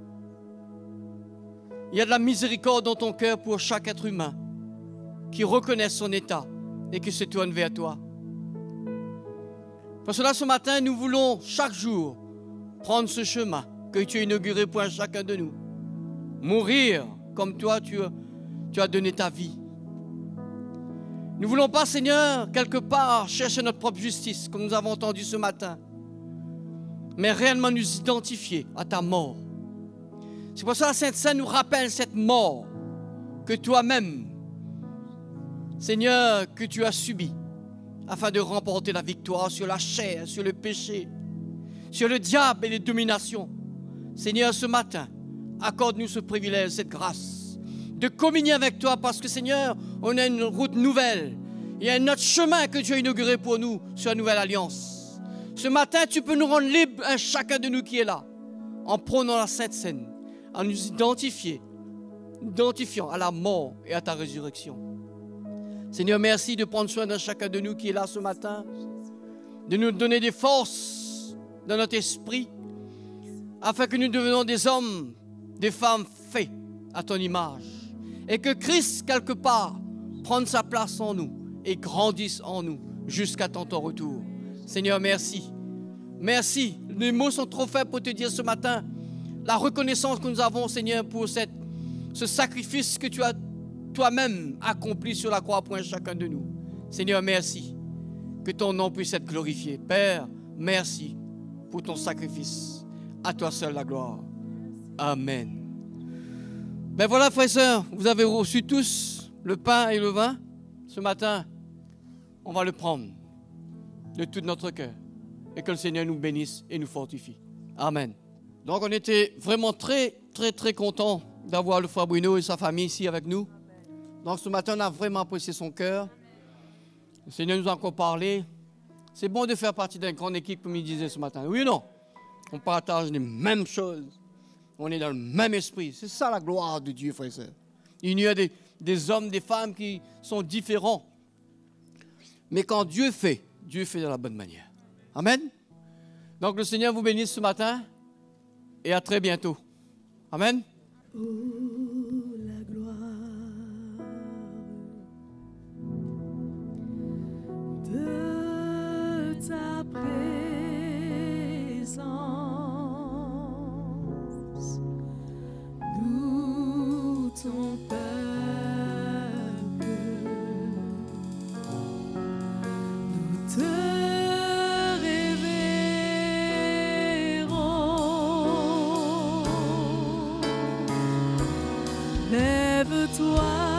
il y a de la miséricorde dans ton cœur pour chaque être humain qui reconnaît son état et qui se tourne vers toi. Pour cela, ce matin, nous voulons chaque jour prendre ce chemin que tu as inauguré pour chacun de nous. Mourir comme toi, tu, tu as donné ta vie. Nous ne voulons pas, Seigneur, quelque part chercher notre propre justice, comme nous avons entendu ce matin, mais réellement nous identifier à ta mort. C'est pour ça que la Sainte Seine nous rappelle cette mort que toi-même, Seigneur, que tu as subie, afin de remporter la victoire sur la chair, sur le péché, sur le diable et les dominations. Seigneur, ce matin, accorde-nous ce privilège, cette grâce, de communier avec toi, parce que, Seigneur, on a une route nouvelle. Il y a un autre chemin que tu as inauguré pour nous sur la nouvelle alliance. Ce matin, tu peux nous rendre libres, un chacun de nous qui est là, en prenant la Sainte Seine, à nous identifier identifiant à la mort et à ta résurrection. Seigneur, merci de prendre soin de chacun de nous qui est là ce matin, de nous donner des forces dans notre esprit, afin que nous devenions des hommes, des femmes faits à ton image, et que Christ, quelque part, prenne sa place en nous et grandisse en nous jusqu'à ton retour. Seigneur, merci. Merci. Les mots sont trop faibles pour te dire ce matin la reconnaissance que nous avons, Seigneur, pour cette, ce sacrifice que tu as toi-même accompli sur la croix pour un chacun de nous. Seigneur, merci. Que ton nom puisse être glorifié. Père, merci pour ton sacrifice. À toi seul la gloire. Amen. Ben voilà, frères et sœurs, vous avez reçu tous le pain et le vin. Ce matin, on va le prendre de tout notre cœur. Et que le Seigneur nous bénisse et nous fortifie. Amen. Donc on était vraiment très, très, très contents d'avoir le frère Bruno et sa famille ici avec nous. Donc ce matin, on a vraiment apprécié son cœur. Le Seigneur nous a encore parlé. C'est bon de faire partie d'une grande équipe, comme il disait ce matin. Oui ou non? On partage les mêmes choses. On est dans le même esprit. C'est ça la gloire de Dieu, frères et sœurs. Il y a des, des hommes, des femmes qui sont différents. Mais quand Dieu fait, Dieu fait de la bonne manière. Amen. Donc le Seigneur vous bénisse ce matin et à très bientôt. Amen. Oh, la gloire de ta présence, nous ton peuple, nous te révérons. Lève-toi.